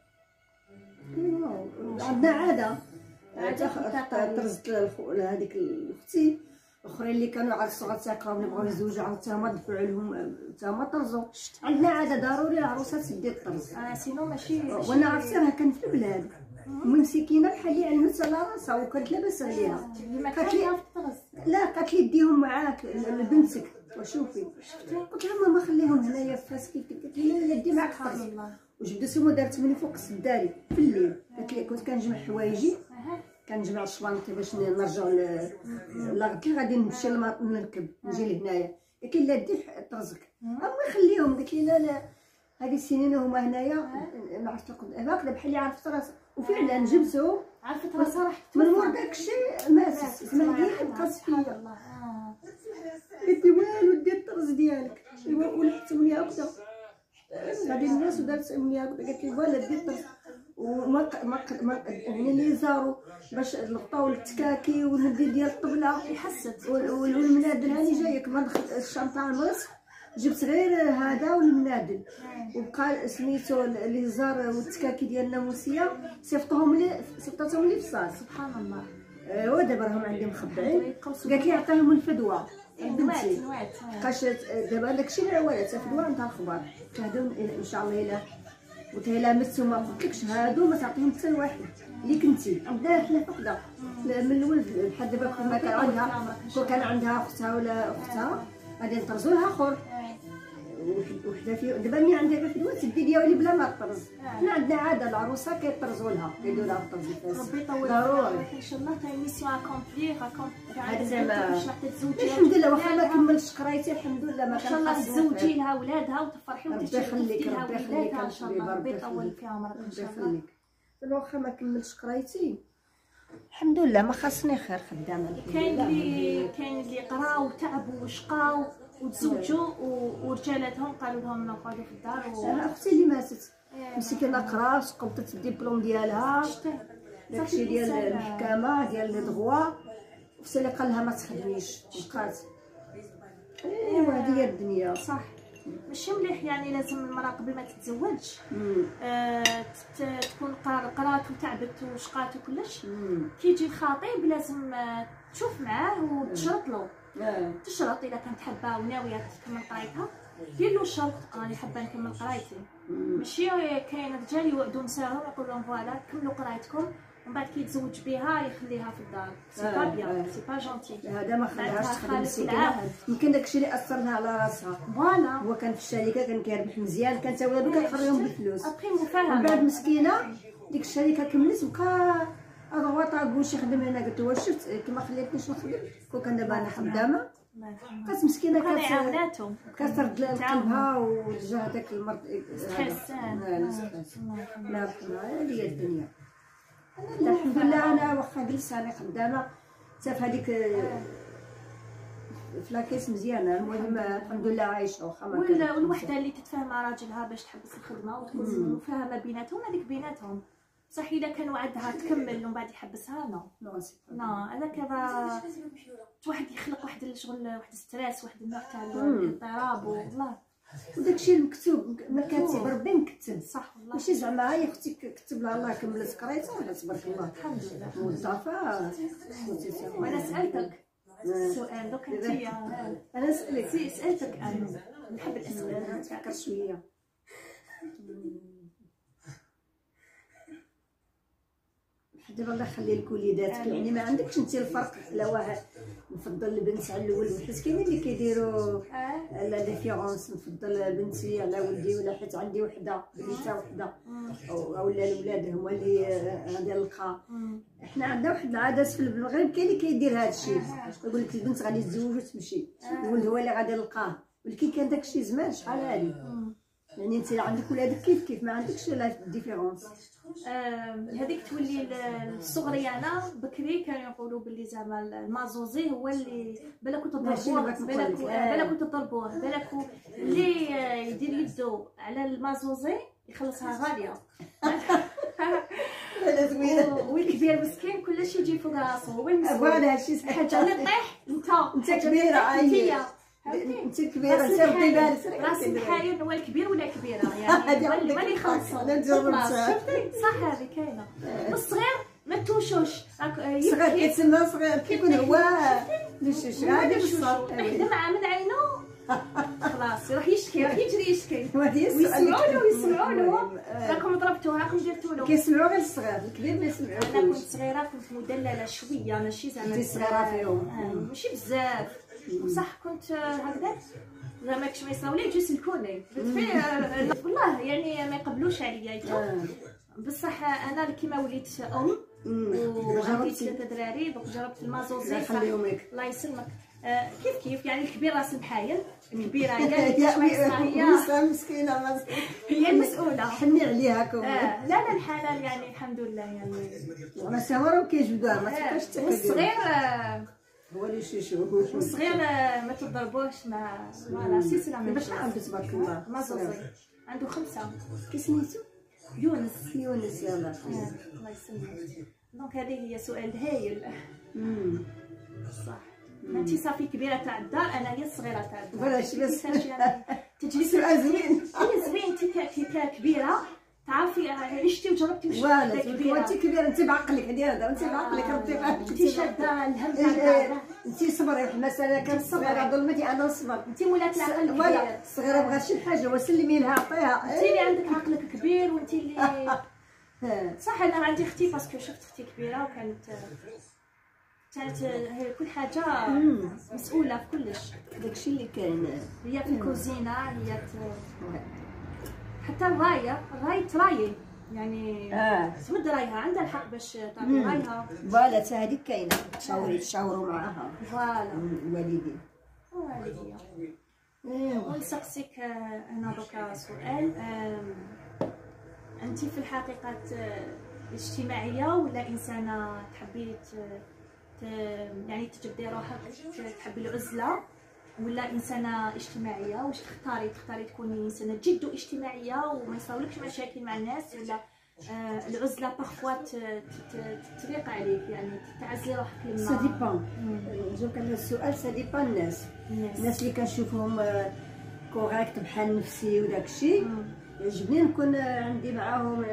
عندنا عاده عاده طرزت هذيك اختي الاخرين اللي كانوا عاد صغار تاقراو اللي بغاو يزوجوا عاد حتى هما دفعوا لهم حتى هما طرزوا. عندنا عاده ضروري العروسه تدير الطرز. اه سينو ماشي وانا عرفتي راه كان في البلاد من مسكينه بحال اللي علمت على راسها وكانت لاباس عليها. قالت لي لا قالت لي ديهم معاك لبنتك وشوفي. قلت لها ماما خليهم هنايا في فاس كيف قالت لي لا دي معاك الطرز. وجبدتهم ودارت مني فوق السداري في الليل. قالت لي كنت كنجمع حوايجي كنجمع الشوانطي باش نرجعوا لغد لي غادي نمشي للماطن نركب نجي لهنايا. قالت لي لا دي طرزك امي خليهم. قالت لي لا لا هذه السنين هما هنايا ما عرفت هكذا بحال اللي عرفت راسها. وفعلا جبتو عرفت راسها راح من مور داكشي ماتت ما هي بقات فيا. قلت لي والو دير الطرز ديالك ايوا ولحت امي هكذا غادي الناس ودارت امي هكذا. قالت لي فوالا دير الطرز وما ما يعني اللي زاروا باش لقطاو التكاكي والندير ديال الطبله يحست والمنادل هاني جايك ما دخلت الشنطه المرس جبت غير هذا والمنادل وبقى سميتو اللي زار والتكاكي ديال الناموسيه صيفطهم لي صيفطتهم لي في الصال. سبحان الله. ايوا دابا راهم عندي مخبعين. قالت لي عطيهم الفدوه بنتي بقاش دابا داكشي العوالات الفدوه نتاع الخبار هادو ان شاء الله الا قلت لها لامستو ما قلتلكش هادو ما تعطيهم حتى لواحد اللي كنتي عندها حنا فقده من الولد بحال دابا كنا كان عندها كان عندها اختها ولا اختها غادي نطرزو لها اخر وحده في دابا ملي عندها غير فدوه تدي ديالي بلا ما طرز. حنا عندنا عاده العروسه كيطرزوا لها كيديروا لها الطرز الفاس. ربي يطول ضروري ان شاء الله تاع ميسيون اكومبلي هذا زعما الحمد لله واخا ما كملتش قرايتي الحمد لله ما كان. ان شاء الله تزوجي لها ولادها وتفرحي وتشرفي لها ولادها ان شاء الله. ربي يطول في عمرك ان شاء الله. واخا ما كملتش قرايتي الحمد لله ما خاصني خير خدامه. كاين اللي كاين اللي قراو وتعبوا وشقاو وتزوجوا ورجالاتهم قالوا لهم نقعدوا في الدار و... انا اختي اللي ماتت مسكينه قرات قبضت الدبلوم ديالها داكشي ديال المحكمه ديال لي دغوا وفسي اللي قال لها ما تخدميش بقات. ايوا هذه هي الدنيا صح. ماشي مليح يعني لازم المراه قبل ما تتزوج آه تكون قرات وتعبت وشقات وكلش. كي يجي الخطيب لازم آه تشوف معاه وتشرط له تشرط اذا كانت حابه وناويه تكمل قرايتها دير له الشرط راني حابه نكمل قرايتي. ماشي كاين رجال يوعدوا نساهم يقول لهم فوالا كملوا قرايتكم ومن بعد كي يتزوج بها يخليها في الدار. سي با بيان سي با جونتي. هذا ما خلاهاش تخدم مسكينه. يمكن داكشي اللي اثر لها على راسها. فوالا هو كان في الشركه كان كيربح مزيان كانت ولادو كتخرجهم بالفلوس. ابخي مفاهمه. من بعد مسكينه ديك الشركه كملت بقى اضوا طاغوش يخدم هنا. قلت له شفت كيما خليتنيش نخدم كون كان دابا انا خدامه. بقات مسكينه كانت كترد لقلبها ورجع هذاك المرض ستريس. لا يرحمها هذه الدنيا. انا الحمد لله انا واخا جلسه انا خدامه حتى في هذيك في لاكيس مزيانه. المهم الحمد لله عايشه واخا ما كان. والوحده اللي تتفاهم مع راجلها باش تحبس الخدمه وتكون مفاهمه بيناتهم هذيك بيناتهم. صح الا كان وعدها تكمل ومن بعد يحبسها نو نو نو هذا كذا واحد يخلق واحد الشغل واحد الستريس واحد النوع تاع الاضطراب. والله وداكشي المكتوب ما كاتب ربي مكتب. صح والله ماشي زعما هاي اختي كتب لها الله كملت قرايتها ولا تبارك الله الحمد لله موظفه. وانا سالتك سؤال دوك انت انا سالك سالتك انا نحب الاسئله نفكر شويه. دابا الله يخلي لك وليداتك يعني ما عندكش انت الفرق على واحد نفضل البنت على الولد حيت كاينين اللي كيديروا لا ديفيرونس نفضل بنتي على ولدي ولا حيت عندي وحده بنيته وحده او ولا الاولاد هما اللي غادي نلقى. احنا عندنا واحد العادات في المغرب كاين اللي كيدير هذا الشيء يقول لك البنت غادي تزوج وتمشي الولد هو اللي غادي نلقاه. ولكن كان داك الشيء زمان شحال هادي يعني انت عندك ولادك كيف كيف ما عندكش لا ديفيرونس. هذيك تولي الصغريانه بكري كانوا يقولوا باللي زعما المازوزي هو اللي بالك تضربوه بالك بالك تضربوه بالك اللي يدير يدو على المازوزي يخلصها غاليه. والكبير مسكين كلشي يجي فوق راسو هو المسؤول. فوالا هادشي صحيح. الحاجه اللي طيح انت انت كبيره عاييه انت كبيره انت ردي بالك راس الحاير هو الكبير ولا كبيره يعني هو اللي يخلصوا. شفتي صح هذه كاينه. والصغير ما توشوش صغير كيتسمى صغير كيكون هو ليش غادي بالصوت يخدم من عينه خلاص يروح يشكي يروح يجري يشكي ويسمعوا له ويسمعوا له. راكم ضربتوه راكم درتوا له. كيسمعوا غير الصغير الكبير ما يسمعوش. انا كنت صغيره كنت مدلله شويه ماشي زعما صغيره فيهم ماشي بزاف بصح كنت هكذا زعما كش ما يصراو لي يجي يسلكوني والله يعني ما يقبلوش عليا بصح انا كيما وليت ام وعندي ثلاثه دراري دوك جربت المازوزي الله يسلمك. آه كيف كيف يعني الكبيره راس الحايل الكبيره هي هي مسكينه هي المسؤوله حني عليها كون. آه لا لا الحلال يعني الحمد لله يعني ما ساورو كيجبدوها ما تبقاش تاكل. والصغير هو اللي يشوفوه والصغير ما تضربوش ما فوالا سي سي لا ميم باش عنده تبارك الله مازوزي عنده خمسه. كي سميتو؟ يونس. يونس يلاه الله يسلمك. دونك هذه هي سؤال هايل. صح انت صافي كبيره تاع الدار انا هي الصغيره تاع الدار. فوالا شي بس تجلسي سؤال زوين. هي زوين انت كبيره تعرفي عشتي وجربتي واش فوالا كبيره انت كبيره انت بعقلك هادي هذا انت بعقلك ربي فاهمك انت شاده الهم تاع انت صبري في المساله كانت صغيره ظلمتي انا نصبر. انت ولات العقل كبير. فوالا الصغيره بغات شي حاجه وسلمي لها عطيها. انت اللي عندك عقلك كبير وانت اللي صح. انا عندي اختي باسكو شفت اختي كبيره وكانت كانت كل حاجه مسؤوله في كلش. داكشي اللي كاين هي في الكوزينه هي حتى الرايه الراي تراي يعني اه تمد رايها عندها الحق باش تعطي رايها. فوالا حتى هذيك كاينه تشاوري تشاوروا معاها فوالا الوالدين. والديا ايوا نسقسيك انا دوكا سؤال. انت في الحقيقه اجتماعيه ولا انسانه تحبي يعني تجبدي روحك تحبي العزله ولا انسانه اجتماعيه؟ واش تختاري تختاري تكوني انسانه جد اجتماعيه وما يصاولكش مشاكل مع الناس ولا آه العزله بارفوا تضيق عليك يعني تعزلي روحك لما سا ديبان. جو كان السؤال سا ديبان. الناس الناس اللي كنشوفهم كوريكت بحال نفسي وداك الشيء. يعجبني نكون عندي معاهم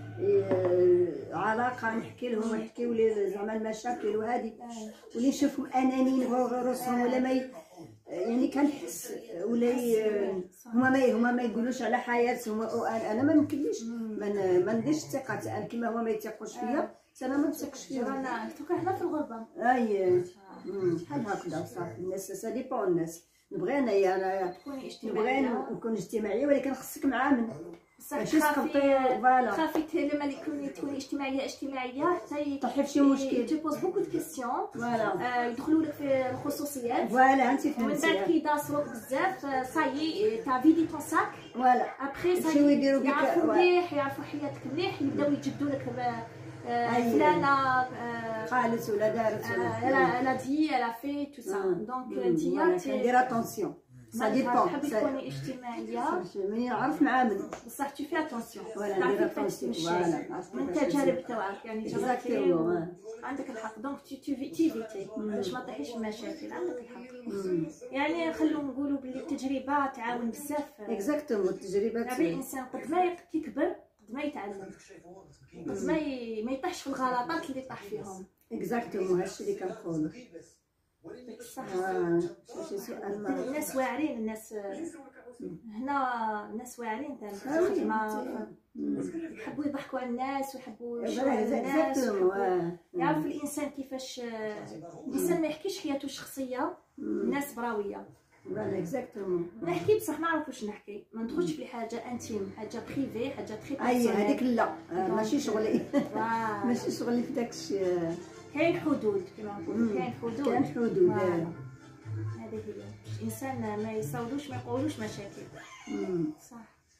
علاقه، نحكي لهم ونحكيو لي زعما المشاكل وهذه، واللي نشوفهم انانيين بغاو غير راسهم ولا ما يعني كنحس ولا هما ما هما ما يقولوش على حياتهم. انا ما يمكنليش ما نديرش الثقه كيما هما ما يثقوش فيا، انا ما نثقش فيهم. رانا توكا حنا في الغربه اي بحال هكذا صافي. الناس سا ديبون الناس. نبغي انايا انا نبغي نكون اجتماعيه، ولكن خصك معامل ماشي تخلطي. فوالا خافي لما يكوني تكوني اجتماعيه اجتماعيه حتى طيحي في شي مشكل، تيبوز بوكو دو كيسيون. فوالا يدخلوا لك في الخصوصيات. فوالا انت ومن فهمتي. بعد كيداصروك بزاف صايي تا فيدي طون ساك. فوالا ابخي يمشيو يديروا بك يعرفوا مليح، يعرفوا حياتك مليح، يبداو يجدوا لك فلانه قالت ولا دارت ولا لا دي لا في تو سا. دونك انتيا كندير اتونسيون سا ديبون. تحبي تكوني اجتماعيه ملي نعرف نعامل بصح تو في اتونسيون. فوالا ندير اتونسيون. فوالا من التجارب تاعك يعني جربتي اكزاكتومون عندك الحق. دونك تي تي تيفيتي باش ما تطيحيش في المشاكل. عندك الحق. يعني خلو نقولوا بلي التجربه تعاون بزاف. اكزاكتومون التجربه يعني الانسان قد ما كيكبر قد ما يتعلم، قد ما ما يطيحش في الغلطات اللي طاح فيهم. اكزاكتومون هادشي اللي كنقولوا. صح. اه شي سؤال ما الناس واعرين، الناس هنا الناس واعرين تاع الخدمه، يحبوا يضحكوا على الناس ويحبوا يشوفوا الناس، يعرف الانسان كيفاش. الانسان ما يحكيش حياته الشخصيه، الناس براويه. فوالا اكزاكتومون. نحكي بصح ما نعرفوش نحكي، ما ندخلش في حاجه انتيم، حاجه بريفي، حاجه تري اي بيرسونيل. هذيك لا ماشي شغلي. ماشي شغلي في داكشي. كاين حدود كما نقولوا، كاين حدود كاين حدود. هذه هي. الانسان ما يصاولوش ما يقولوش مشاكل. صح.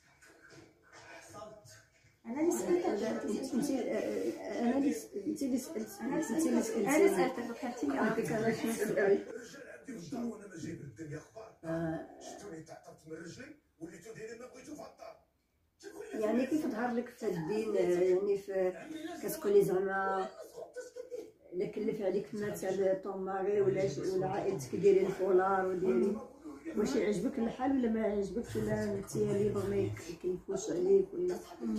انا اللي سالتك. انت انا اللي انت اللي سالت. انا اللي سالتك. انا اللي سالتك وكانتي هكاك انا شنو نسال. وانا ما جايب الدنيا اخبار شفتوني تعطرت من رجلي وليتو دايرين ما بغيتو في الدار. يعني كيف ظهر لك في الدين؟ يعني في كتقولي زعما الا كلف عليك مثلا طون ماري ولا ولا عائلتك ديري الفولار وديري، واش يعجبك الحال ولا ما يعجبكش ولا انت ليبر ما يكلفوش عليك ولا؟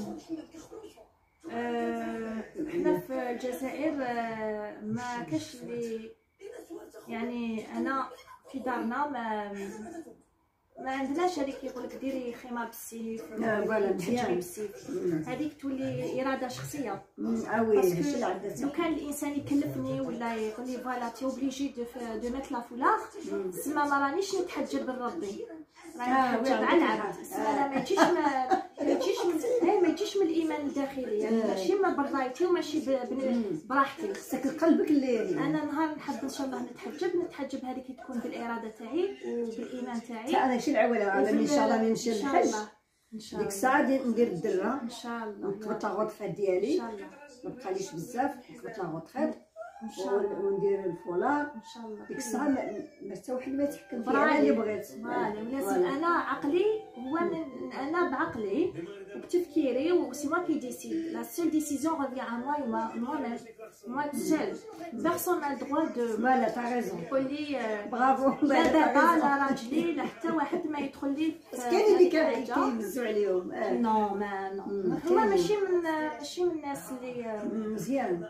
حنا في الجزائر ما كاش اللي يعني انا في دارنا ما ما عندناش هذيك يقول لك ديري خيمه بالسيف ولا تحجبي بالسيف. هذيك تولي اراده شخصيه. اه وي هادشي اللي عندها. لو كان الانسان يكلفني ولا يقول لي فوالا تي اوبليجي دو دو ميت لا فولار، تسمى ما رانيش نتحجب بالربي، راني نتحجب على العبد. انا ما يجيش ما يجيش من ما يجيش من الايمان الداخلي، يعني ماشي ما برايتي وماشي براحتي. خصك قلبك اللي انا نهار نحب ان شاء الله نتحجب نتحجب هذيك تكون بالاراده تاعي وبالايمان تاعي. انا شي العوله على ان شاء الله نمشي للحج ان شاء ديك الله الساعه ندير الدره ان شاء الله نقبط لا غوطخيط ديالي ان شاء الله ما بقاليش بزاف نقبط لا غوطخيط ان شاء الله وندير الفولار ان شاء الله. ديك الساعه ما حتى واحد ما يتحكم فيا انا اللي بغيت. فوالا لازم انا عقلي هو انا بعقلي وبتفكيري وسي موا كي ديسيد. لا سول ديسيزيون ريفيان ا موا موا موا ميم موا سول بيرسون ما دروا دو. فوالا تا ريزون يقول لي برافو. لا بابا لا راجلي لا حتى واحد ما يدخل لي. كاين اللي كيهزوا عليهم. نو ما نو هما ماشي من ماشي من الناس اللي مزيان.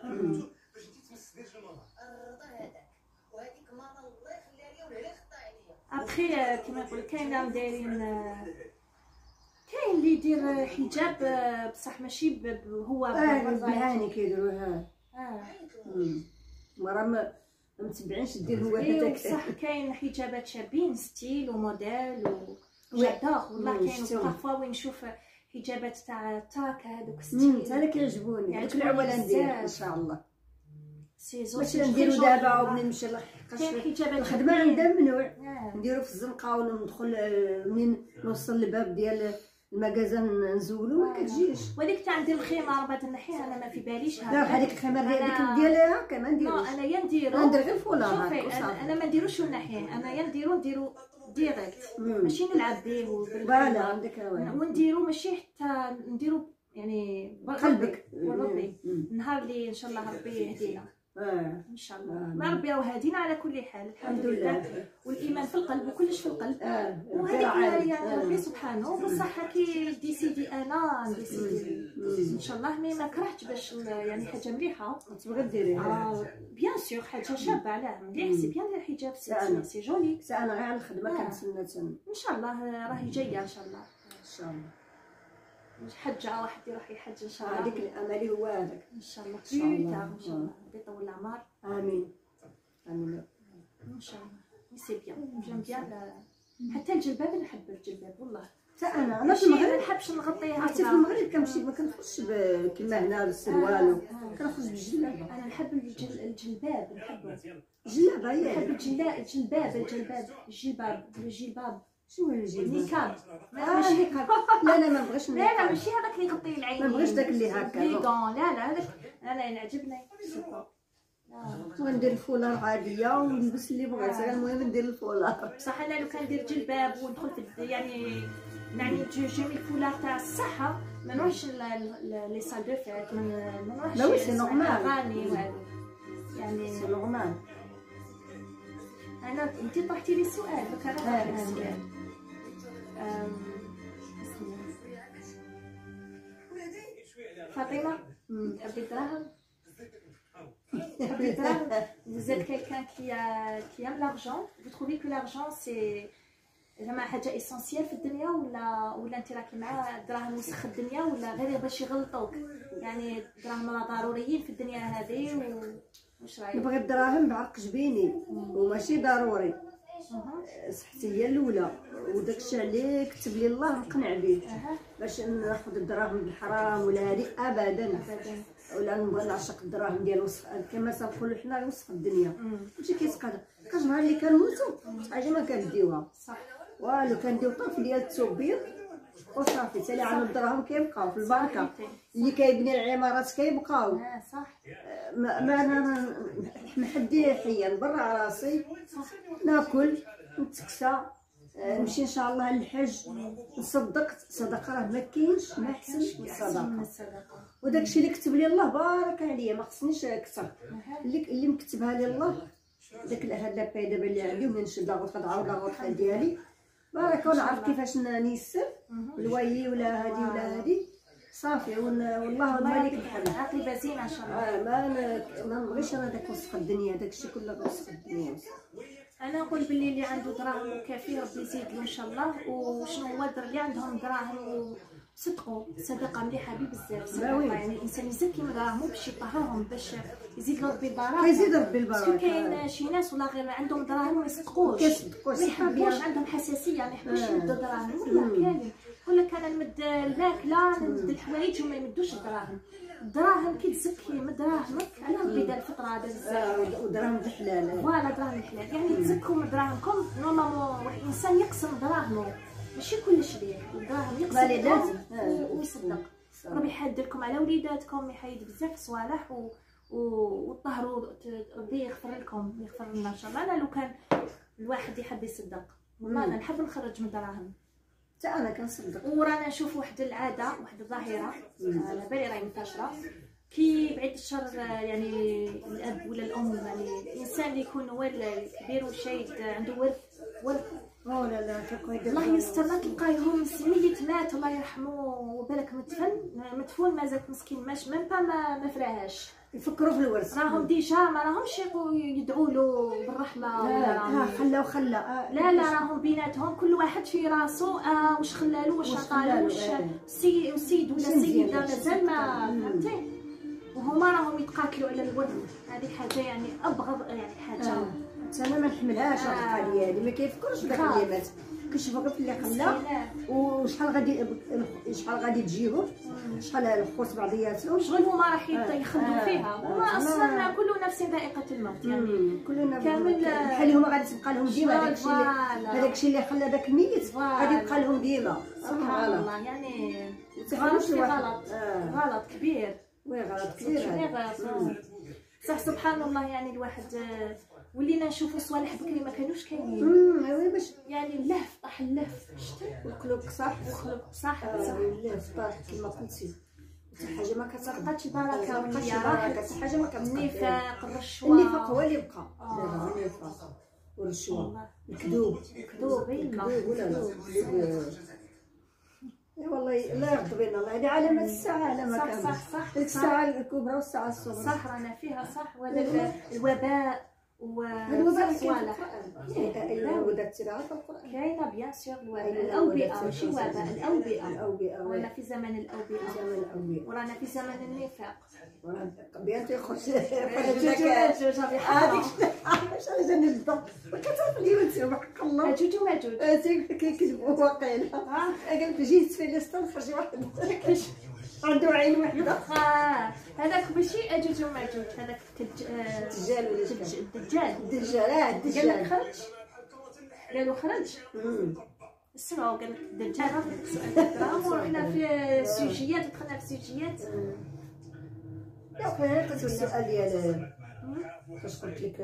ابخي كيما نقول كاين راهم دايرين، كاين اللي يدير حجاب بصح ماشي هو بالهاني كيديروها. اه مرا ما متبعينش دير هو هذاك. صح كاين حجابات شابين ستيل وموديل وجادور والله. كاين بارفوا وين نشوف حجابات تاع تاك هذوك ستيل حتى انا كيعجبوني. هذوك العوالة ندير ان شاء الله. سيزون باش نديرو دابا ومنين نمشي كاين حجابات الخدمه عندها ممنوع آه. نديرو في الزنقه وندخل منين نوصل للباب ديال المكازان نزولو ما كتجيش. وليك تاع ندير الخمار بعد نحيها انا ما في باليش. لا هذيك الخمار ديالك ديالها كما نديروش. لا انا يا نديرو ندير غير الفولار. شوفي انا, أنا ما نديروش ونحيه، انا يا نديرو نديرو ديريكت ماشي نلعب به فوالا عندك ونديرو ماشي حتى نديرو يعني قلبك وربي. النهار اللي ان شاء الله ربي يهدينا اه ان شاء الله. آمين. ما ربي راه هادينا على كل حال، الحمد لله. والايمان في القلب وكلش في القلب. اه وهذيك يعني ربي سبحانه. بصح كي ديسيدي انا نديسيدي ان شاء الله. مي ما كرهت باش يعني حاجه مليحه تبغي ديريها. اه بيان سور حاجه شابه. علاه مليح سي بيان الحجاب سي سي جولي. سي انا غير على الخدمه آه. كنتسنى تن ان شاء الله راهي جايه ان شاء الله. ان شاء الله. حجه واحد يروح يحج ان شاء الله. هذيك الامل هو هذاك ان شاء الله. إن شاء الله. ان شاء الله ربي يطول العمر. امين امين. ان شاء الله. مي سي بيان جيم بيان. حتى الجلباب نحب الجلباب والله. حتى انا انا في ماشي ما المغرب نحبش نغطيها عرفتي في هكذا. المغرب كنمشي ما كنخرجش ب- كيما هنا بالسروال آه. كنخرج بالجلابه. انا نحب الجل... الجلباب نحبه. جلابه هي نحب الجلا... الجلباب الجلباب الجلباب الجلباب شنو هو الجلباب؟ النيكاب. اه ماشي نيكاب. لا لا ما بغيتش لا لا النيكاب. ماشي هذاك اللي يغطي العينين. ما بغيتش داك اللي هكا. لي غون. لا لا هذاك انا يعجبني. وندير الفولار عاديه ونلبس اللي بغيت غير المهم ندير الفولار. بصح انا لو كان ندير جلباب وندخل في الد- يعني يعني جيمي الفولار تاع الصحه ما نروحش لي سال دو فيت. ما نروحش لا وي سي نورمال. اغاني وهذا يعني. سي نورمال. انا انت طرحتي لي السؤال دوك انا آه، طرحت لك آه. السؤال. أم، فاطمه تحبي الدراهم؟ تحبي الدراهم؟ vous êtes quelqu'un qui a qui aime l'argent. vous trouvez que l'argent c'est زعما حاجه اسونسيال في الدنيا ولا ولا انت راكي مع الدراهم وسخ الدنيا ولا غير باش يغلطوك؟ يعني الدراهم راه ضروريين في الدنيا هذه و... واش رايك؟ نبغي الدراهم بعرق جبيني وماشي ضروري. صحتي هي الاولى وداكشي عليه كتب لي الله مقنع به. اها باش ناخذ الدراهم بالحرام ولا هذه ابدا ابدا. ولا نبغي نعشق الدراهم ديال وسخ كما تنقولوا حنا وسخ الدنيا. كلشي كيتقاد كاش نهار اللي كنموتوا حاجه ما كنديوها صح. والو كنديو طرف ديال التوبير وصافي حتى اللي عنده الدراهم كيبقاو في البركه. اللي كيبني العمارات كيبقاو. اه صح. ما ما انا محدي حيا نبرع راسي ناكل نتكسى نمشي ان شاء الله للحج نصدق. صدقه راه ما كاينش ما احسن من الصدقه. الصدقه. وداكشي اللي كتب لي الله بارك عليا ما خصنيش اكثر. اللي اللي مكتبها لي الله داك هاد لاباي دابا اللي عندي ومن نشد لا غوطه نعاود لا غوطه ديالي بارك ونعرف كيفاش نيسر الوايي ولا هادي ولا هادي صافي. والله الملك الحمد. عاقبه زينه ان شاء الله. اه ما ن- ما نبغيش انا داك وسخ الدنيا داكشي كله وسخ الدنيا. انا نقول باللي اللي عنده دراهم وكافي ربي يزيد له ان شاء الله. وشنو هو الدر اللي عندهم دراهم صدقوا صدقه مليحه بي بزاف. صدقه يعني الانسان يزكي من دراهمو باش يطهرهم باش يزيد له ربي البركه. كيزيد ربي باسكو البركه. كاين شي ناس ولا غير عندهم دراهم ما يصدقوش. كيصدقوش ما يحبوش عندهم حساسيه ما يحبوش يمدوا دراهم. ولا كاين ولا كان نمد الماكله نمد الحوايج وما يمدوش الدراهم. الدراهم كي تزكي من دراهمك على ربي دار الفطره دار الزكاه. آه ودراهم الحلال. فوالا دراهم الحلال يعني تزكوا من دراهمكم. نورمالمون واحد الانسان يقسم دراهمه ماشي كلش ليه. الدراهم بالي يقسم لازم. و- ويصدق. ربي يحد لكم على وليداتكم يحيد بزاف صوالح و و- وطهروا ت- ربي يغفر لكم يغفر لنا ان شاء الله. انا لو كان الواحد يحب يصدق والله انا نحب نخرج من دراهم. حتى انا كنصدق. ورانا نشوف واحد العاده واحد الظاهره على بالي راهي منتشره كي بعيد الشر يعني الاب ولا الام يعني الانسان اللي يكون هو الكبير والشايد عنده ورث ورث او لا لا كيبقاو يديروا الله يستر تلقايهم ميت مات الله يرحمه وبالك مدفن مدفون مازال مسكين ماش ميم با ما ما فراهاش. يفكروا في الورث. راهم ديجا ما راهمش يدعوا له بالرحمه ولا لا راهم خلاو خلا. آه لا لا راهم بيناتهم كل واحد في راسو آه واش خلالو واش عطالو واش سي سيد ولا سيده مازال ما فهمتي. وهما راهم يتقاتلوا على الورث. هذه حاجه يعني ابغض يعني حاجه. حتى انا ما نحملهاش هاد القضيه هادي ما كيفكرش في داك اللي مات كيشوفوا غير في اللي خلا وشحال غادي شحال غادي تجيبو شحال الخوت بعضياتهم شغل هما راح يخدموا فيها. هما اصلا كل نفس ذائقه الموت يعني كلنا كامل بحال هما غادي تبقى لهم ديما هذاك الشيء هذاك الشيء اللي خلى داك الميت غادي يبقى لهم ديما. سبحان الله يعني غلط غلط غلط كبير. وي غلط كبير. صح سبحان الله يعني الواحد ولينا نشوفوا صوالح بكري ما كانوش كاينين. امم باش يعني اللهف طاح اللهف شتي والقلوب صح والقلوب صح اللهف طاح كما قلتي. حاجه ما كتبقاش بقاتش بركه بقاتش وهي بركه راحت. حاجه ما كتبقاش. النفاق، الرشوه، النفاق هو اللي بقى. آه. النفاق والرشوه، الكذوب الكذوب ايما الكذوب ولا لا اي والله الله يرضى بنا الله. هذه علامه الساعه، علامه صح كامله. صح صح الساعه الكبرى والساعه الصغرى. صح رانا فيها صح. وهذا الوباء و الوباء صوالح الوباء تسرع في القران. كاينه بيان سور الوباء، أيوة، الاوبئه الوباء ماشي وباء، الاوبئه. الاوبئه رانا في زمن الاوبئه، زمن الاوبئه ورانا في زمن النفاق. بيان يخرج جوج وماجوج هذه هذيك واش غادي نبدا كتعرف اليوتيوب حق الله. ماجوج وماجوج كيكذبوا واقيلا. قال لك جيت في ليستان خرج واحد عنده عين وحده. اه هذاك ماشي اجوج وماجوج، هذاك الدجال ولا الدجال. الدجال اه قال لك الدجال خرج، قالوا خرج. اسمعوا قال لك الدجال راه في السؤال الدراهم، وحنا في السوجيات، دخلنا في السوجيات. يا خويا قلت السؤال ديال فاش قلت لك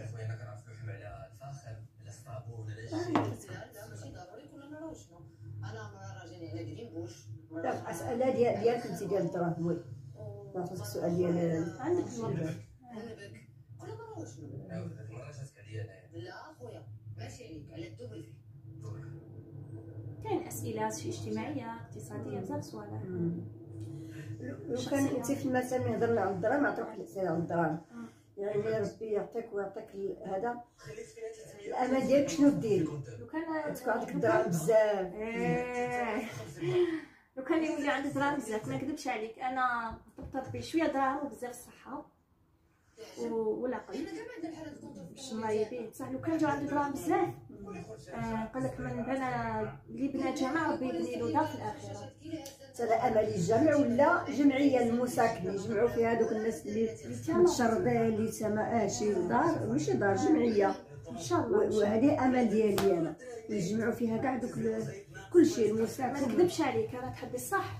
لا الاسئله ديال ديالك انت ديال الدراهم. وي نعطيك السؤال ديال عندك الوقت. كل مره وشنو؟ لا خويا ماشي عليك على الدوبل فيه. كاين اسئله شي اجتماعيه اقتصاديه بزاف صوالح. لو كان انت في المثل من هضرنا على الدراهم نعطيو واحد الاسئله على الدراهم. يعني ربي يعطيك ويعطيك هذا الامل ديالك شنو ديري؟ لو كان تكون عندك الدراهم بزاف. ايه لو كان يولي عندي دراهم بزاف ما نكذبش عليك، انا طبطت بشويه دراهم وبزاف الصحه ولا قل باش الله يبيه. بصح لو كان جا عندي دراهم بزاف آه قال لك من بنى اللي بنى جامع ربي يبني له دار في الاخره. هذا امل الجمع ولا جمعيه المساكنه يجمعوا فيها هذوك الناس اللي متشردين اللي سما شي دار ماشي دار جمعيه ان شاء الله. وهذه امل ديالي انا يجمعوا فيها كاع دوك كل شيء ما المساكن. نكذبش عليك انا تحدي الصح.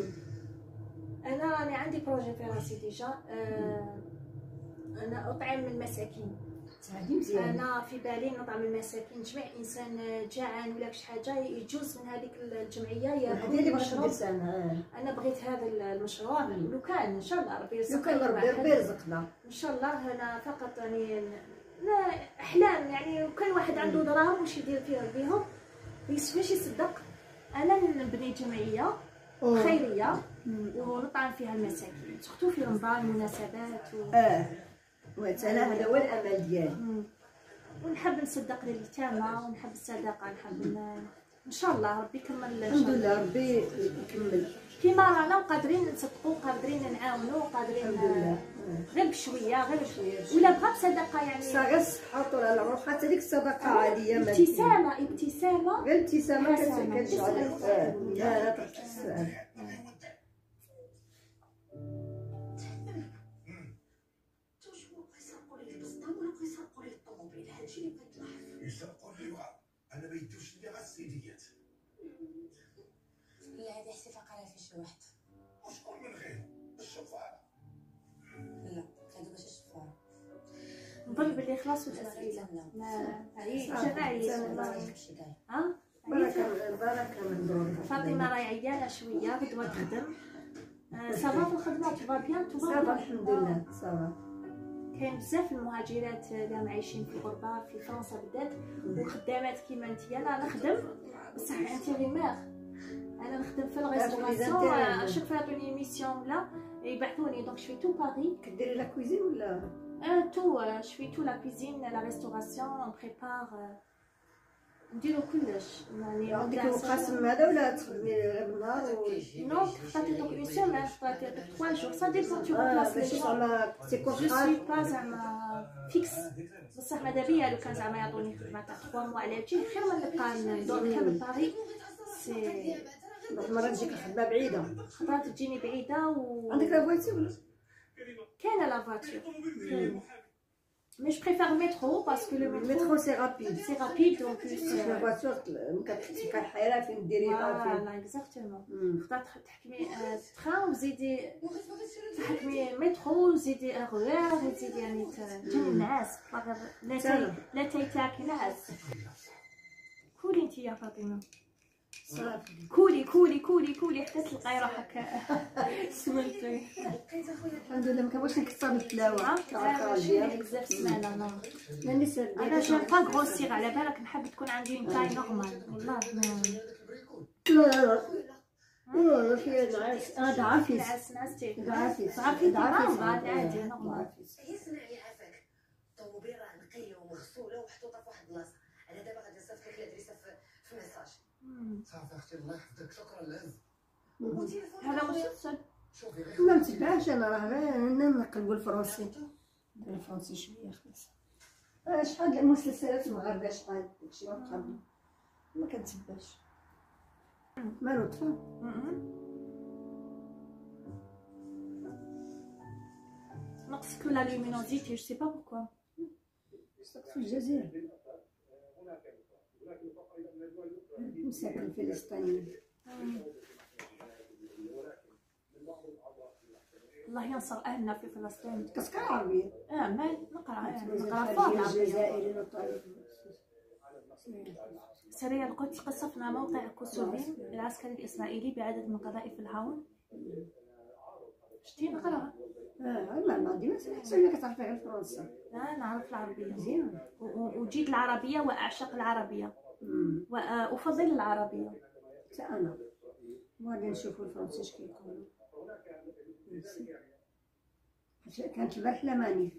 انا راني عندي بروجي في راسي ديجا. آه انا اطعم المساكين. هذه مزيان. انا في بالي نطعم المساكين، جميع انسان جاعان ولا شي حاجه يجوز من هذيك الجمعيه ياكل. هذه اللي بغيت ندير انا. انا بغيت هذا المشروع. لو كان ان شاء الله ربي يرزقنا، لو كان ربي ربي يرزقنا ان شاء الله. انا فقط يعني لا احلام، يعني كل واحد عنده دراهم واش يدير فيها بيهم باش يصدق. انا نبني جمعيه خيريه ونطعم فيها المساكين، سورتو في رمضان المناسبات و... اه وانا هذا هو الامل ديالي. ونحب نصدق لليتامى ونحب الصدقه، نحب ن... ان شاء الله ربي يكمل. الحمد لله ربي يكمل كيما رانا وقادرين نصدقوا، قادرين نعاونوا، قادرين الحمد لله. غير بشويه غير بشويه ولا بغا بصدقه يعني صغير الصحه طول العمر. حتى ديك الصدقه عاديه ما ابتسامه ابتسامه غير ابتسامه حسنة. كتجعل. لا لا تحت السؤال. يسرقوا اللواء انا ما يدوش لي غير السيديات. لا هذه حسي فقرة في شي واحد. وشكون من غيره؟ الشفاره. لا هادو ماشي الشفارة. نظن بلي خلاص الاسئله ما عييت انا عييت ها بركه بركه من دور فاطمه راهي عيانه شويه غدوه تخدم. صافا في الخدمه تبا بيان تبا صافا الحمد لله صافا. كاين بزاف المهاجرات اللي عايشين في الغربه في فرنسا بالذات وخدامات كيما نتيا. انا نخدم بصح انتيغيمير، انا نخدم في الريستوراسيون. اشوف فيعطوني ميسيون ولا يبعثوني دونك شوي تو باري. كديري لا كويزين ولا اه تو شوي تو لا كويزين لا ريستوراسيون اون بريبار نديرو كلش. يعني عندك القاسم هذا ولا تخدمي غير بالنهار و نو تعطي دوك اون سيمين تعطي دوك ثلاثة جور سا ديبون تو اه بلاص لي باش جون. زعما سي جو كونترا. سوي با زعما فيكس بصح ماذا بيا لو كان زعما يعطوني خدمه تاع ثلاثة موا على جي خير من نبقى ندور كامل باري. سي بعض المرات تجيك الخدمه بعيده. خطرات تجيني بعيده و عندك لا فواتير ولا كاينه لا فواتور مي جو بريفير ميترو باسكو لو ميترو المترو سي رابيد. سي رابيد اون بليس لا فواتور كتحسي كحيره فين ديريها فين. فوالا اكزاكتومون. خطرات تحكمي تران وزيدي تحكمي مترو وزيدي ار وزيدي يعني تجيني الناس لا تاي لا تاي تاعك ناس. قولي انت يا فاطمه. صافي كولي كولي كولي كولي حتى تلقاي روحك سملتي. لقيت اخويا الحمد لله ما كنبغيش نكثر التلاوه ماشي لي بزاف سمانه انا ماني سردي انا جيم با غروسيغ، على بالك نحب تكون عندي اون تاي نورمال والله. لا لا لا في نعاس انا ضعفي نعس نعستي ضعفي ضعفي ضعفي نورمال عادي نورمال. يسمعني عافاك الطوموبيل راه نقيه ومغسوله ومحطوطه في واحد البلاصه. انا دابا غادي نصيفط لك الادريسه في في ميساج. صافي اختي الله يحفظك، شكرا العز. وتليفون هذا مسلسل شوفي غير ما متبعش انا راه غير انا نقلبوا الفرنسي الفرنسي شويه خلاص. آه، شحال ديال المسلسلات المغاربه شحال داكشي ما قبل ما كنتبعش مالو طفل. نقصك لا لومينوزيتي جو سي با بوركوا. في الجزائر مساكن الفلسطينيين الله ينصر اهلنا في فلسطين. كتقرا عربيه اه ما نقرا نقرا الخارجيه فوق الجزائريين والطالبين. سرية القدس قصفنا موقع كوسوفين العسكري الإسرائيلي بعدد من القذائف الهاون. شتي نقراها؟ اه ما ما ديما سمعت كتعرفي غير الفرنسي. لا نعرف العربية مزيان. وجيت العربية وأعشق العربية وأفضل العربية. حتى انا غادي نشوفوا الفرنسي اش كيقولوا. كانت البارح ماني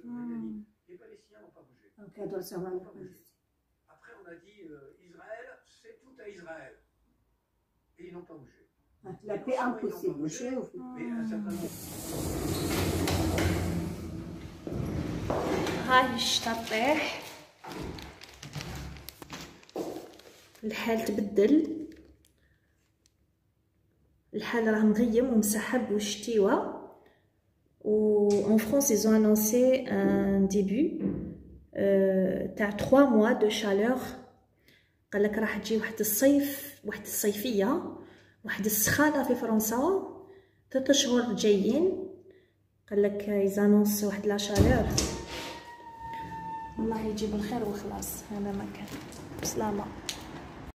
كادوا سوا على الفرنسي. Après, on a dit euh, Israël, c'est tout à Israël. Et ils n'ont pas bougé. La paix impossible. نشوف Mais à un certain moment. هاي الشتا طيح، الحال تبدل، الحال راه مغيم ومسحب وشتيوه. و en France ils ont annoncé un début euh, تاع trois mois de chaleur. قال لك راح تجي واحد الصيف، واحد الصيفيه، واحد السخانه في فرنسا ثلاثة شهور جايين. قال لك يزانونس واحد لا شالور. الله يجيب الخير وخلاص. هذا ما كان. بسلامه.